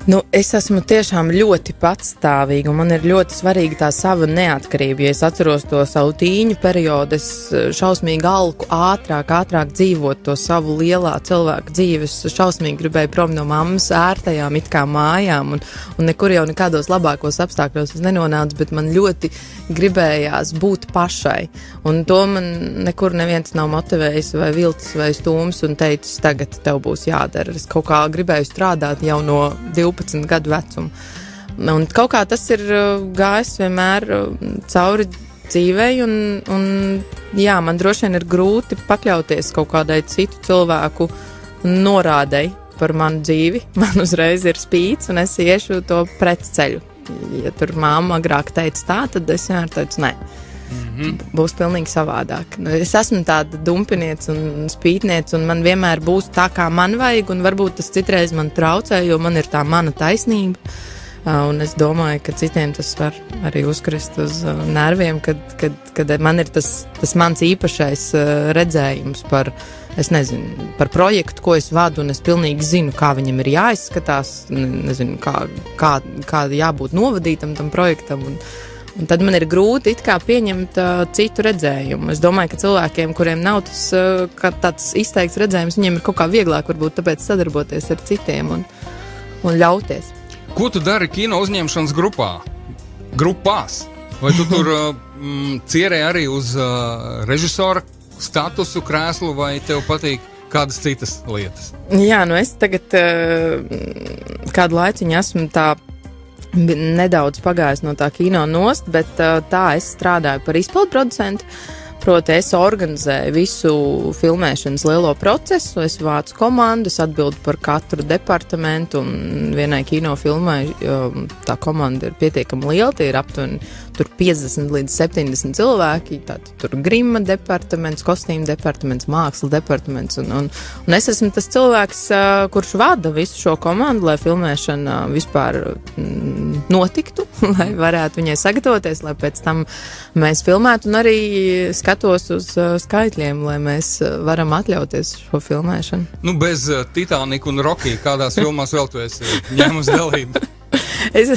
Nu, es esmu tiešām ļoti patstāvīga, un man ir ļoti svarīga tā sava neatkarība. Ja es atceros to savu tīņu periodu, es šausmīgi alku ātrāk, ātrāk dzīvot to savu lielā cilvēku dzīves. Šausmīgi gribēju prom no mammas ērtajām it kā mājām, un, un nekur jau nekādos labākos apstākļos es nenonācu, bet man ļoti gribējās būt pašai. Un to man nekur neviens nav motivējis vai vilcis vai stūms un teicis, tagad tev būs jādara. Es kaut kā gribēju strādāt jau no divpadsmit gadu vecumu. Un kaut kā tas ir gājis vienmēr cauri dzīvei, un, un jā, man droši vien ir grūti pakļauties kaut kādai citu cilvēku norādei par manu dzīvi. Man uzreiz ir spīts, un es iešu to pretceļu. Ja tur māma agrāk teica tā, tad es vienmēr teicu, nē. Mm-hmm. Būs pilnīgi savādāk. Es esmu tāda dumpiniec un spītniec, un man vienmēr būs tā, kā man vajag, un varbūt tas citreiz man traucē, jo man ir tā mana taisnība. Un es domāju, ka citiem tas var arī uzkrist uz nerviem, kad, kad, kad man ir tas, tas mans īpašais redzējums par, es nezinu, par projektu, ko es vadu, un es pilnīgi zinu, kā viņam ir jāizskatās, nezinu, kā, kā, kā jābūt novadītam tam projektam, un Un tad man ir grūti it kā pieņemt uh, citu redzējumu. Es domāju, ka cilvēkiem, kuriem nav tas uh, tāds izteikts redzējums, viņiem ir kaut kā vieglāk varbūt tāpēc sadarboties ar citiem un, un ļauties. Ko tu dari kino uzņemšanas grupā? Grupās? Vai tu tur uh, mm, cierē arī uz uh, režisora statusu, krēslu, vai tev patīk kādas citas lietas? Jā, nu es tagad uh, kādu laiciņu esmu tā nedaudz pagājis no tā kino nost, bet uh, tā es strādāju par izpildu producentu. Proti, es organizēju visu filmēšanas lielo procesu, es vācu komandu, es atbildu par katru departamentu, un vienai kinofilmai tā komanda ir pietiekami liela, tie ir aptuveni tur piecdesmit līdz septiņdesmit cilvēki, tātad tur grima departaments, kostīmu departaments, māksla departaments, un, un, un es esmu tas cilvēks, kurš vada visu šo komandu, lai filmēšana vispār notiktu, lai varētu viņai sagatavoties, lai pēc tam mēs filmētu, un arī skatos uz skaitļiem, lai mēs varam atļauties šo filmēšanu. Nu, bez uh, Titanic un Rocky, kādās filmās vēl tu esi ņēmus dalību? es...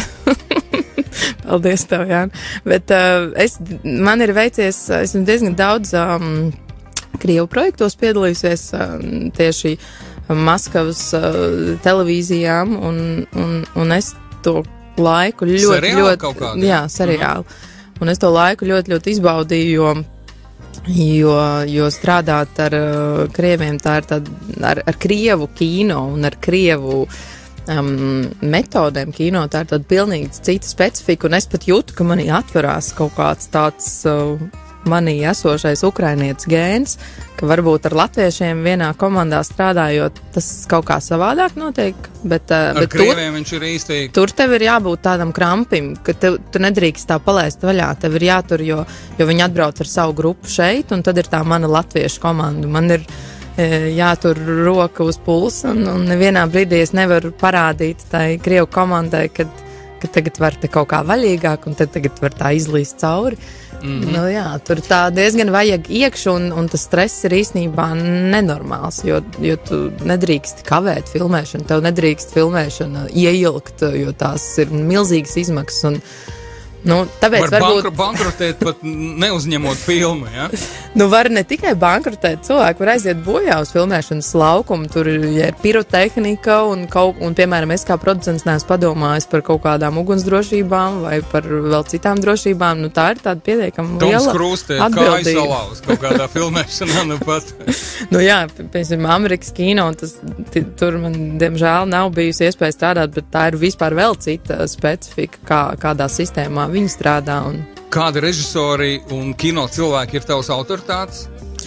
Paldies tev, Jāni. Bet uh, es, man ir veicies, esmu diezgan daudz um, Krievu projektos piedalījusies um, tieši Maskavas uh, televīzijām, un, un, un es to laiku ļoti, seriāli ļoti, kaut kādi? Jā, seriāli. Mhm. Un es to laiku ļoti, ļoti izbaudīju, jo, jo, jo strādāt ar uh, krieviem, tā ir tāda, ar, ar krievu kino un ar krievu um, metodēm kino, tā ir tāda pilnīgi cita specifika, un es pat jūtu, ka manī atverās kaut kāds tāds uh, manī esošais ukrainietis gēns, ka varbūt ar latviešiem vienā komandā strādājot, tas kaut kā savādāk notiek, bet, uh, ar bet krieviem tur, viņš ir īsti... tur tev ir jābūt tādam krampim, ka tev, tu nedrīkst tā palaist vaļā, tev ir jātur, jo, jo viņi atbrauc ar savu grupu šeit, un tad ir tā mana latviešu komanda. Man ir jātur roka uz pulsa, un, un nevienā brīdī es nevaru parādīt tai krievu komandai, kad, kad tagad var te kaut kā vaļīgāk, un tad tagad var tā izlīst cauri. Mm-hmm. Nu, jā, tur tā diezgan vajag iekšu, un, un tas stress ir īstenībā nenormāls, jo, jo tu nedrīkst kavēt filmēšanu, tev nedrīkst filmēšana ieilgt, jo tās ir milzīgas izmaksas, un nu, tāpēc var varbūt... bankru, bankrotēt pat neuzņemot filmu, ja? Nu, var ne tikai bankrotēt, cilvēki var aiziet bojā uz filmēšanas laukumu, tur ja ir pirotehnika, un, kaut, un, piemēram, es kā producents neesmu padomājis par kaut kādām ugunsdrošībām vai par vēl citām drošībām, nu, tā ir tāda pietiekama liela Toms Krūstē, kājas salauz kaut kādā filmēšanā, nu pat. Nu, jā, piemēram, Amerikas kino, tas, t, tur man, diemžēl, nav bijusi iespēja strādāt, bet tā ir vispār vēl cita specifika, kā, kādā sistēmā viņi strādā. Un... Kādi režisori un kino cilvēki ir tavs autoritātes?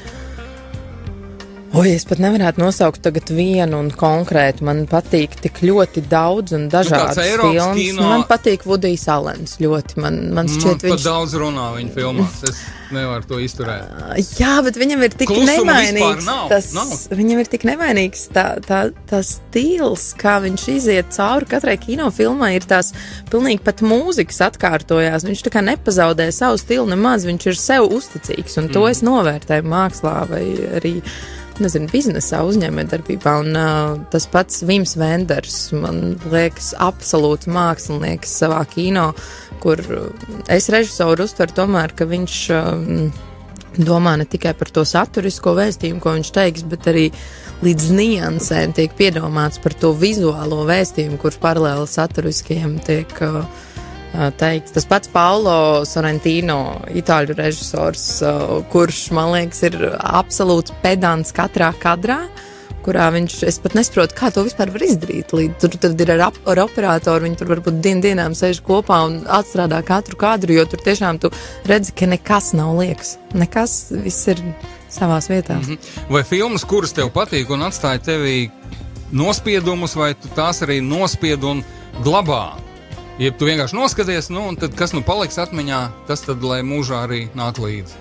Oi, es pat nevarētu nosaukt tagad vienu un konkrētu. Man patīk tik ļoti daudz un dažādas nu, filmas. Kino... Man patīk Vudijs Alens ļoti. Man, man šķiet, man viņš... pat daudz runā viņa filmās. Es nevaru to izturēt. Jā, bet viņam ir tik Klusuma nevainīgs. Nav, tas, nav. Viņam ir tik nevainīgs tā, tā, tā stils, kā viņš iziet cauri katrai kinofilmai. Ir tās pilnīgi pat mūzikas atkārtojās. Viņš tā kā nepazaudē savu stilu nemaz. Viņš ir sev uzticīgs. Un to mm. es novērtēju mākslā vai arī nezinu, biznesā, uzņēmē darbībā, un uh, tas pats Vims Venders, man liekas, absolūts mākslinieks savā kino, kur es režisoru uztveru tomēr, ka viņš um, domā ne tikai par to saturisko vēstījumu, ko viņš teiks, bet arī līdz niansēm tiek piedomāts par to vizuālo vēstījumu, kurš paralēli saturiskajiem tiek uh, teikts. Tas pats Paolo Sorrentino, itāļu režisors, uh, kurš, man liekas, ir absolūts pedants katrā kadrā, kurā viņš, es pat nesaprotu, kā to vispār var izdarīt. Līdz, tur tad ir ar, ar operatoru, viņi tur varbūt dien dienām sēž kopā un atstrādā katru kadru, jo tur tiešām tu redzi, ka nekas nav liekas. Nekas, viss ir savās vietās. Mm-hmm. Vai filmas, kuras tev patīk un atstāja tevī nospiedumus, vai tu tās arī nospied un glabā? Ja tu vienkārši noskaties, nu, un tad kas nu paliks atmiņā, tas tad, lai mūžā arī nāk līdzi.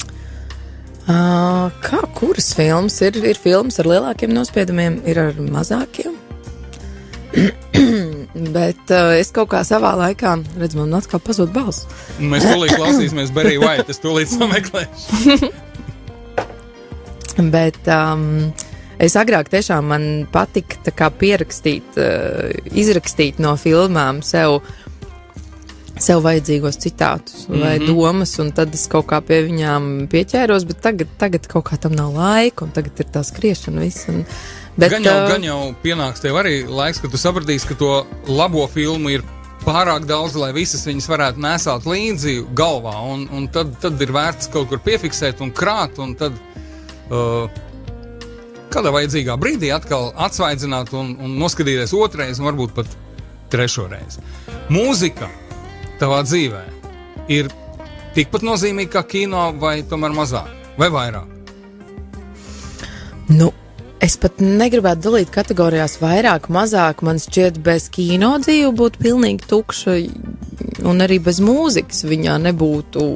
Uh, kā kuras filmas? Ir, ir filmas ar lielākiem nospiedumiem, ir ar mazākiem. Bet uh, es kaut kā savā laikā, redz, man atkal pazūd balss. Mēs tūlīt klausīsimies Barry White, es tūlīt sameklēšu. Bet um, es agrāk tiešām man patika tā kā pierakstīt, uh, izrakstīt no filmām sev sev vajadzīgos citātus vai mm-hmm. domas, un tad es kaut kā pie viņām pieķēros, bet tagad, tagad kaut kā tam nav laika, un tagad ir tā skriešana viss. Un, bet, gan, jau, uh, gan jau pienāks tev arī laiks, ka tu sapratīsi, ka to labo filmu ir pārāk daudz, lai visas viņas varētu nesāt līdzi galvā, un, un tad, tad ir vērts kaut kur piefiksēt un krāt, un tad uh, kādā vajadzīgā brīdī atkal atsvaidzināt un, un noskatīties otrais, un varbūt pat trešoreiz. Mūzika tavā dzīvē ir tikpat nozīmīga kā kino, vai tomēr mazāk, vai vairāk? Nu, es pat negribētu dalīt kategorijās vairāk, mazāk. Man šķiet, bez kino dzīve būtu pilnīgi tukša, un arī bez mūzikas viņā nebūtu,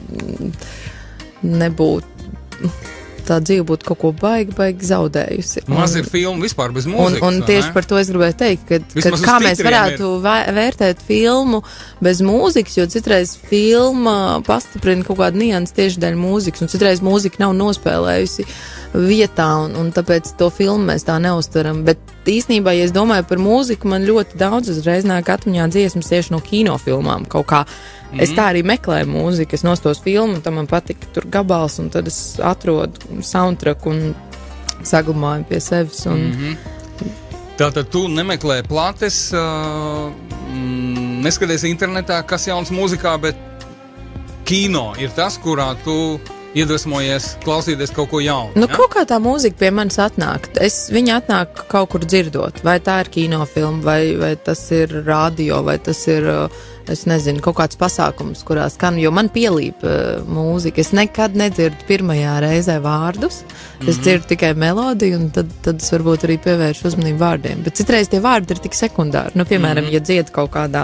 nebūtu, tā dzīve būtu kaut ko baigi, baigi zaudējusi. Maz ir filmu vispār bez mūzikas. Un, un tieši ne? par to es gribēju teikt, ka, ka kā mēs varētu ir... vērtēt filmu bez mūzikas, jo citreiz filma pastiprina kaut kādu niansu tieši dēļ mūzikas, un citreiz mūzika nav nospēlējusi vietā, un, un tāpēc to filmu mēs tā neuztveram. Bet īstenībā, ja es domāju par mūziku, man ļoti daudz uzreiz nāk atmiņā dziesmas tieši no kinofilmām. Kaut kā mm-hmm. es tā arī meklēju mūziku, es nostos filmu, un tam man patika tur gabals, un tad es atrodu soundtrack un saglabāju pie sevis. Un... Mm-hmm. Tātad tu nemeklē plates, uh, mm, neskaties internetā, kas jauns mūzikā, bet kino ir tas, kurā tu iedvesmojies klausīties kaut ko jaunu. Nu, ja? Kaut kā tā mūzika pie manis atnāk. Es, viņa atnāk kaut kur dzirdot. Vai tā ir kinofilma, vai, vai tas ir radio, vai tas ir, es nezinu, kaut kāds pasākums, kurā skan, jo man pielīp uh, mūzika. Es nekad nedzirdu pirmajā reizē vārdus. Mm-hmm. Es dzirdu tikai melodiju, un tad, tad es varbūt arī pievēršu uzmanību vārdiem. Bet citreiz tie vārdi ir tik sekundāri. Nu, piemēram, mm-hmm. ja dzied kaut kādā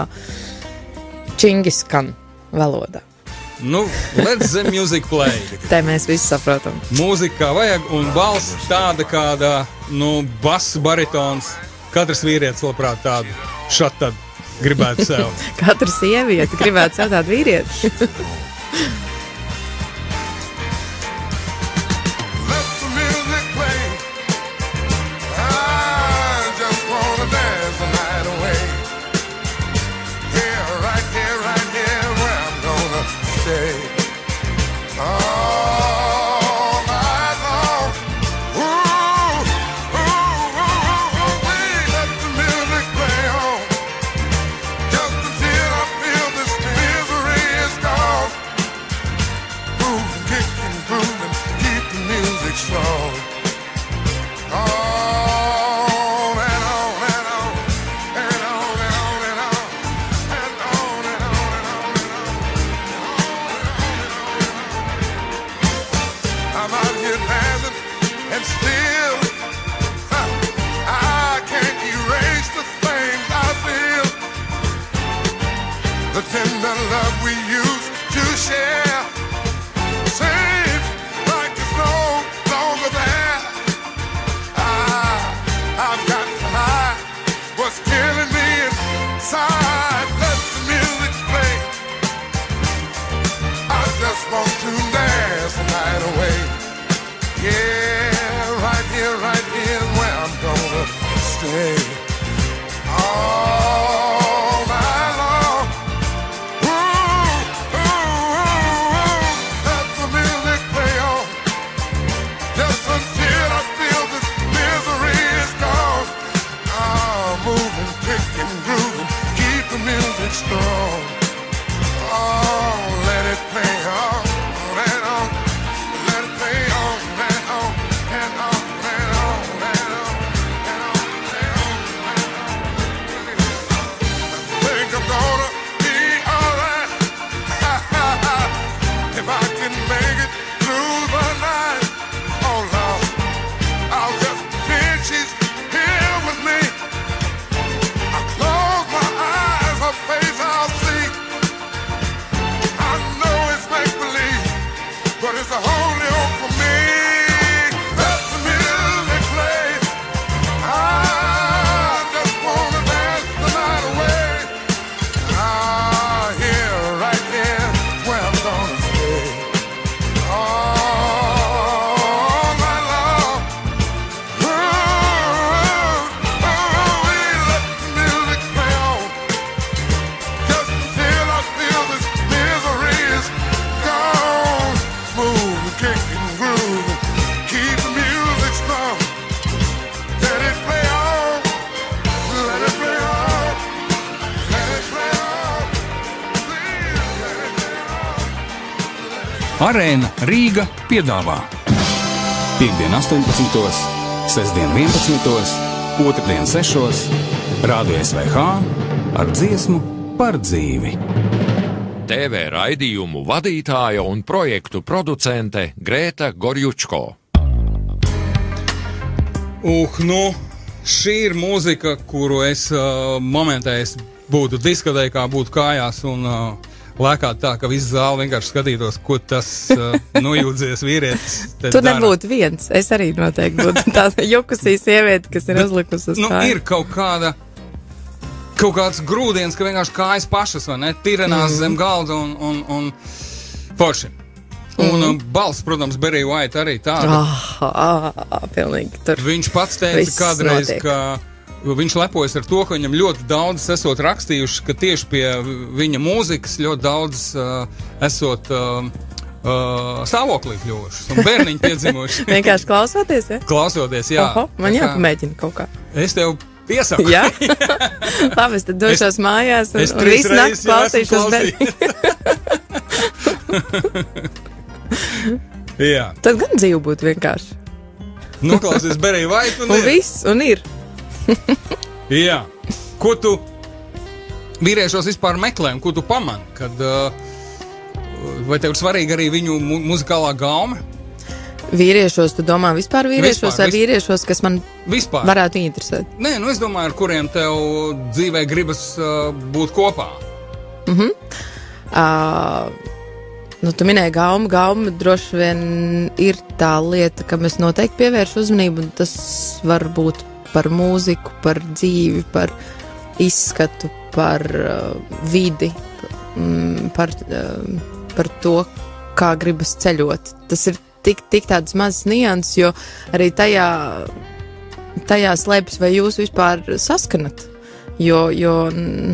čingiskan valodā. Nu, let's the music play. Te mēs visi saprotam. Mūzika kā vajag, un balss tāda kāda, nu, bass, baritons. Katrs vīrietis labprāt tādu šat tad gribētu sev. Katra sieviete gribētu sev tādu vīrieti. Want to dance the night away. Yeah, right. stay all night long. Ooh, ooh, let the music play on, just until I feel this misery is gone. Ah, moving, kicking, grooving, keep the music strong. Oh, let it play on, and on, let it play on, and on, and on, and on, and on, and on, and on, and on. I think I'm gonna be alright if I can make it through the night. Oh Lord, I'll just pretend she's here with me. I close my eyes, her face I'll see. I know it's make-believe, but it's the only hope for me. Let the music play. I just wanna dance the night away. Ah, here, right here, where I'm gonna stay all night long. Ooh, ooh, we let the music play on, just until I feel this misery is gone. Move, kick and groove, keep the music strong. Let it play on, let it play on, let it play on, please let it play on. Arēna Rīga piedāvā Piektdien astoņpadsmitos, sestdien vienpadsmitos, otrdien sešos, Rādio S V H ar dziesmu par dzīvi. T V raidījumu vadītāja un projektu producente Grēta Gorjučko. Uh, nu, šī ir mūzika, kuru es uh, momentā es būtu diskotēkā, būtu kājās un uh, lēkāt tā, ka visu zāli vienkārši skatītos, ko tas uh, nojūdzies vīrietis. Tu nebūtu viens, es arī noteikti būtu tāda jukusī sieviete, kas ir uzlikusi uz Nu, kāju. ir kaut kāda, kaut kāds grūdienis, ka vienkārši kājas pašas, vai ne, tirenās mm. zem galda un, un, un forši. Un mm. balss, protams, Barry White arī tāda. Ah, ah, pilnīgi tur. Viņš pats teica viss kādreiz, notiek. ka viņš lepojas ar to, ka viņam ļoti daudz esot rakstījuši, ka tieši pie viņa mūzikas ļoti daudz uh, esot uh, uh, stāvoklī kļuvuši un bērniņi piedzimuši. Vienkārši klausoties, ja? Klausoties, jā. Oho, man Tā kā jāpamēģina kaut kā. Es tev iesaku. Jā? Labi, es tad došos Es- mājās un, es un trīs visu nakti reizes jau esmu klausīšos bērniņu. Jā. Tad gan dzīve būtu vienkārši. Noklausies Barry White un, Un ir. viss, un ir. Jā. Ko tu vīriešos vispār meklē un ko tu pamani? Kad, uh, vai tev ir svarīgi arī viņu mu muzikālā gaume? Vīriešos, tu domā vispār vīriešos Vispār, vai vis- vīriešos, kas man Vispār. varētu interesēt? Nē, nu es domāju, ar kuriem tev dzīvē gribas uh, būt kopā. Mhm. Uh, nu, tu minēji gaumu. Gauma droši vien ir tā lieta, kam es noteikti pievēršu uzmanību, un tas var būt par mūziku, par dzīvi, par izskatu, par uh, vidi, mm, par, uh, par to, kā gribas ceļot. Tas ir tik, tik tāds mazs nians, jo arī tajā, tajā slēpjas, vai jūs vispār saskanat. Jo, jo mm,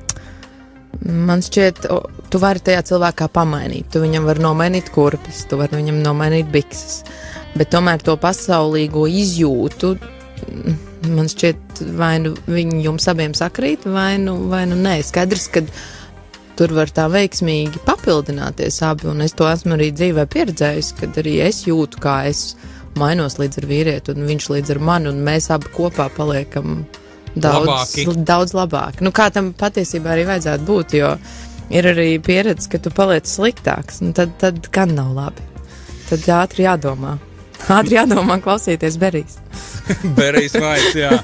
man šķiet, o, tu vari tajā cilvēkā pamainīt. Tu viņam vari nomainīt kurpes, tu vari viņam nomainīt bikses. Bet tomēr to pasaulīgo izjūtu, mm, man šķiet, vai nu viņi jums abiem sakrīt, vai nu, vai nu nē. Skaidrs, ka tur var tā veiksmīgi papildināties abi, un es to esmu arī dzīvē pieredzējis, kad arī es jūtu, kā es mainos līdz ar vīrieti, un viņš līdz ar mani, un mēs abi kopā paliekam daudz Labāki. daudz labāk. Nu, kā tam patiesībā arī vajadzētu būt, jo ir arī pieredze, ka tu paliec sliktāks, un tad, tad gan nav labi. Tad ātri jādomā. Ātri jādomā klausīties Berijs. Berijs Vaits, jā.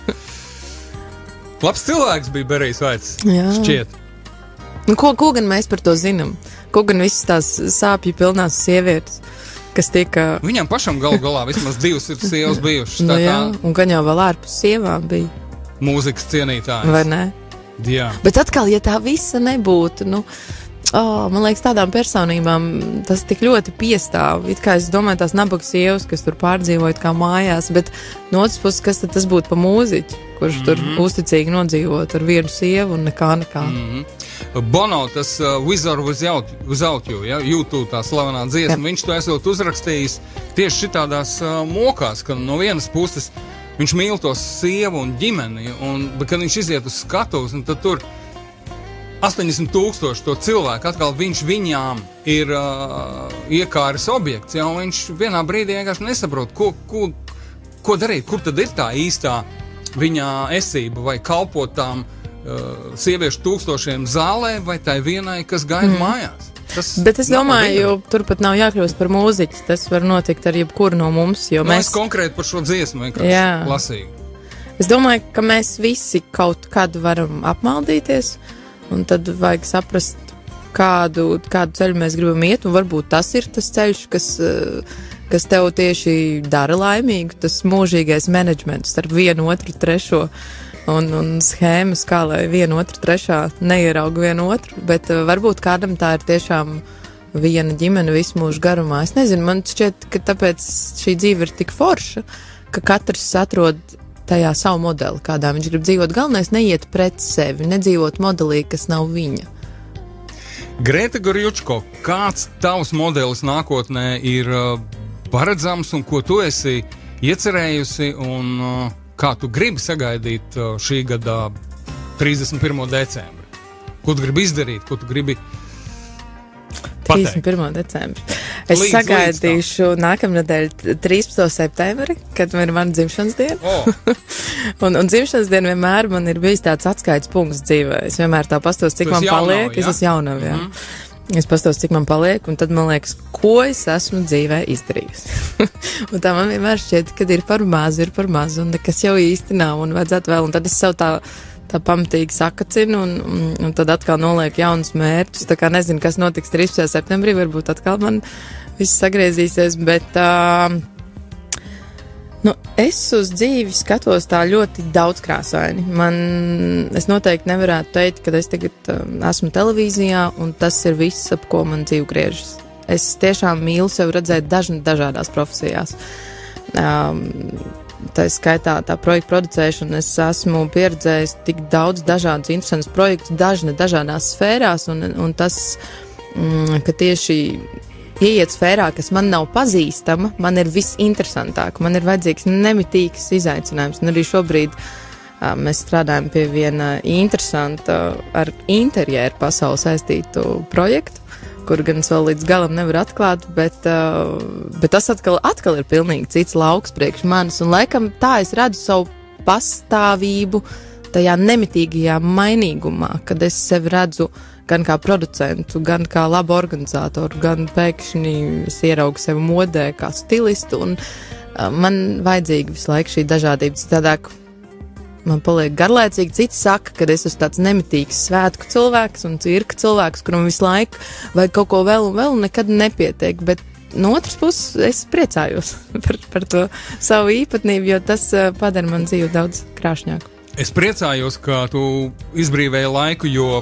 Labs cilvēks bija Berijs Vaits, Jā. šķiet. Nu, ko, ko gan mēs par to zinām? Ko gan visas tās sāpju pilnās sievietes, kas tika... Viņam pašam galu galā vismaz divas ir sievas bijušas, Nu, tā jā, kā un gan jau vēl ārpus sievām bija, mūzikas cienītājs. vai ne? Jā. Bet atkal, ja tā visa nebūtu, nu, oh, man liekas, tādām personībām tas tik ļoti piestāv. It kā es domāju, tās nabaga sievas, kas tur pārdzīvojot kā mājās, bet no otras puses, kas tad tas būtu pa mūziķi? kurš mm-hmm. tur uzticīgi nodzīvot ar vienu sievu un nekā nekā. Mm-hmm. Bono, tas uh, Wizard Without, without You, ja, YouTube tā slavenā dziesma, ja. Viņš to esot uzrakstījis tieši šitādās uh, mokās, ka no vienas puses viņš mīl to sievu un ģimeni, un, bet kad viņš iziet uz skatuves, un tad tur astoņdesmit tūkstoši to cilvēku, atkal viņš viņām ir uh, iekāris objekts, ja, un viņš vienā brīdī vienkārši nesaprot, ko, ko, ko darīt, kur tad ir tā īstā viņa esība, vai kalpot tām uh, sieviešu tūkstošiem zālē, vai tai vienai, kas gaida mm. mājās. Tas Bet es domāju, jo turpat nav jākļūst par mūziķi, tas var notikt ar jebkuru no mums, jo no, mēs... Es konkrēti par šo dziesmu vienkārši lasīju. Es domāju, ka mēs visi kaut kad varam apmaldīties, un tad vajag saprast, kādu, kādu ceļu mēs gribam iet, un varbūt tas ir tas ceļš, kas, kas tev tieši dara laimīgu, tas mūžīgais menedžments starp vienu, otru, trešo, un, un schēmas, kā lai viena, otra, trešā neierauga vienu otru, bet uh, varbūt kādam tā ir tiešām viena ģimene visu mūžu garumā. Es nezinu, man šķiet, ka tāpēc šī dzīve ir tik forša, ka katrs atrod tajā savu modeli, kādā viņš grib dzīvot. Galvenais neiet pret sevi, nedzīvot modelī, kas nav viņa. Grēta Gorjučko, kāds tavs modelis nākotnē ir uh, paredzams un ko tu esi iecerējusi un uh, kā tu gribi sagaidīt uh, šī gada trīsdesmit pirmo decembri? Ko tu gribi izdarīt, ko tu gribi pateikt? trīsdesmit pirmo decembri. Es līdz, sagaidīšu līdz nākamnedēļ trīspadsmito septembri, kad man ir mana dzimšanas diena. Oh. un, un dzimšanas diena vienmēr man ir bijis tāds atskaites punkts dzīvē. Es vienmēr tā pastos, cik tu man paliek. Jaunav, ja? Es esmu jaunav, jā. Mm-hmm. Es pastos, cik man paliek, un tad man liekas, ko es esmu dzīvē izdarījusi. un tā man vienmēr šķiet, kad ir par maz, ir par maz, un nekas jau īsti nav, un vajadzētu vēl, un tad es sev tā, tā pamatīgi sakacinu, un, un, un tad atkal nolieku jaunus mērķus, tā kā nezinu, kas notiks trīspadsmitajā septembrī, varbūt atkal man viss sagriezīsies, bet uh, nu, es uz dzīvi skatos tā ļoti daudzkrāsaini. Man, es noteikti nevarētu teikt, ka es tagad um, esmu televīzijā, un tas ir viss, ap ko man dzīve griežas. Es tiešām mīlu sev redzēt dažna, dažādās profesijās. Um, tā skaitā tā projekta producēšana, es esmu pieredzējis tik daudz dažādus interesantus projektus, dažna dažādās sfērās, un, un tas, mm, ka tieši ieiet sfērā, kas man nav pazīstama, man ir visinteresantāk, man ir vajadzīgs nemitīgs izaicinājums, un arī šobrīd uh, mēs strādājam pie viena interesanta ar interjeru pasauli saistītu projektu, kur gan es vēl līdz galam nevaru atklāt, bet, uh, bet tas atkal, atkal ir pilnīgi cits lauks priekš manis, un laikam tā es redzu savu pastāvību tajā nemitīgajā mainīgumā, kad es sevi redzu gan kā producentu, gan kā labu organizātoru, gan pēkšņi es ieraugu sevi modē kā stilistu, un uh, man vajadzīga visu laiku šī dažādība, citādāk man paliek garlaicīgi. Citi saka, ka es esmu tāds nemitīgs svētku cilvēks un cirka cilvēks, kuram visu laiku vajag kaut ko vēl un vēl un nekad nepietiek, bet no otras puses es priecājos par, par to savu īpatnību, jo tas uh, padara man dzīvi daudz krāšņāku. Es priecājos, ka tu izbrīvēji laiku, jo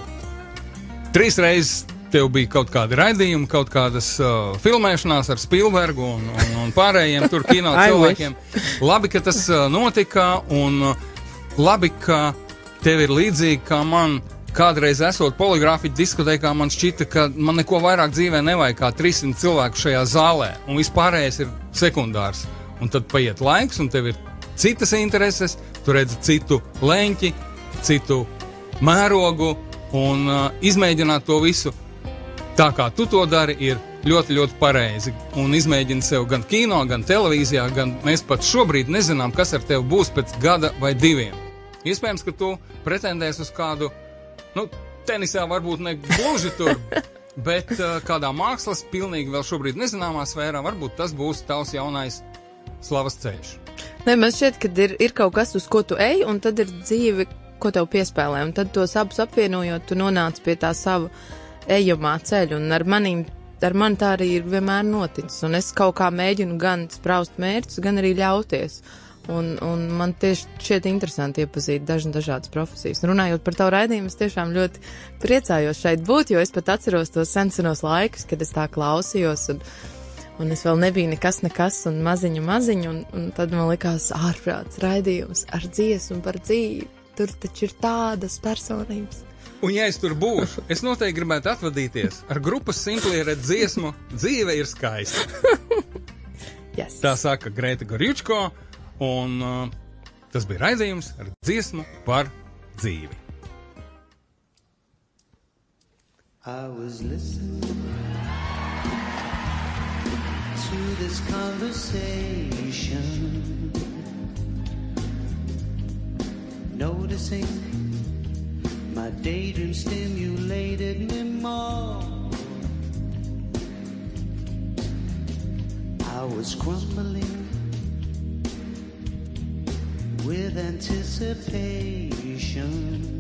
trīs reizes tev bija kaut kādi raidījumi, kaut kādas uh, filmēšanās ar Spielbergu un, un, un pārējiem tur kino cilvēkiem. Labi, ka tas uh, notika, un uh, labi, ka tev ir līdzīgi, kā man kādreiz esot poligrāfiķu diskotēkā, man šķita, ka man neko vairāk dzīvē nevajag kā trīssimt cilvēku šajā zālē, un vispārējais ir sekundārs. Un tad paiet laiks, un tev ir citas intereses, tu redzi citu leņķi, citu mērogu, un uh, izmēģināt to visu tā, kā tu to dari, ir ļoti, ļoti pareizi. Un izmēģini sev gan kino, gan televīzijā, gan mēs pat šobrīd nezinām, kas ar tevi būs pēc gada vai diviem. Iespējams, ka tu pretendēsi uz kādu, nu, tenisā varbūt ne gluži tur, bet uh, kādā mākslas pilnīgi vēl šobrīd nezināmā sfērā, varbūt tas būs tavs jaunais slavas ceļš. Nē, man šķiet, ka ir, ir kaut kas, uz ko tu ej, un tad ir dzīve, ko tev piespēlē, un tad tos abus apvienojot, tu nonāc pie tā sava ejamā ceļa, un ar manīm, ar mani tā arī ir vienmēr noticis, un es kaut kā mēģinu gan spraust mērķus, gan arī ļauties, un, un man tieši šķiet interesanti iepazīt dažna dažādas profesijas. Runājot par tavu raidījumu, es tiešām ļoti priecājos šeit būt, jo es pat atceros tos sensenos laikus, kad es tā klausījos, un un es vēl nebiju nekas, nekas, un maziņu, maziņu, un, un tad man likās ārprāts raidījums ar dziesmu par dzīvi. Tur taču ir tādas personības. Un ja es tur būšu, es noteikti gribētu atvadīties ar grupas Simplieret dziesmu Dzīve ir skaista. Yes. Tā saka Grēta Gorjučko, un uh, tas bija raidījums ar dziesmu par dzīvi. I was listening to this conversation, noticing my daydream stimulated me more. I was crumbling with anticipation.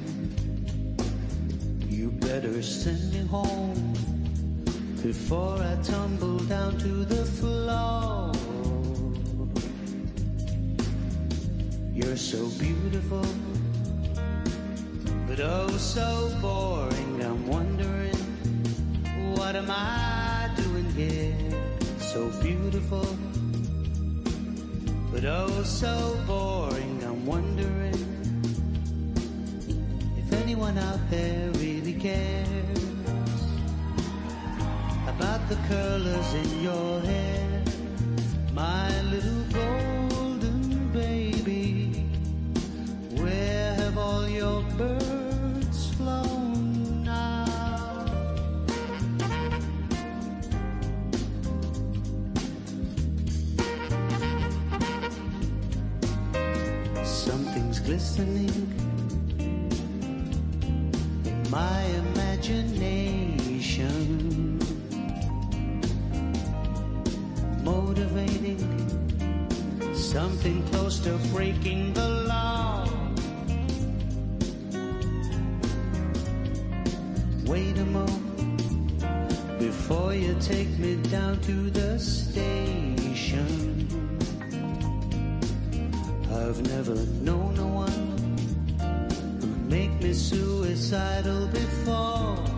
You better send me home before I tumble down to the floor. You're so beautiful, but oh so boring. I'm wondering, what am I doing here? So beautiful, but oh so boring. I'm wondering if anyone out there really cares about the curlers in your hair, my little golden baby. Where have all your birds flown now? Something's glistening in my imagination, motivating something close to breaking the law. Wait a moment before you take me down to the station. I've never known no one who'd make me suicidal before.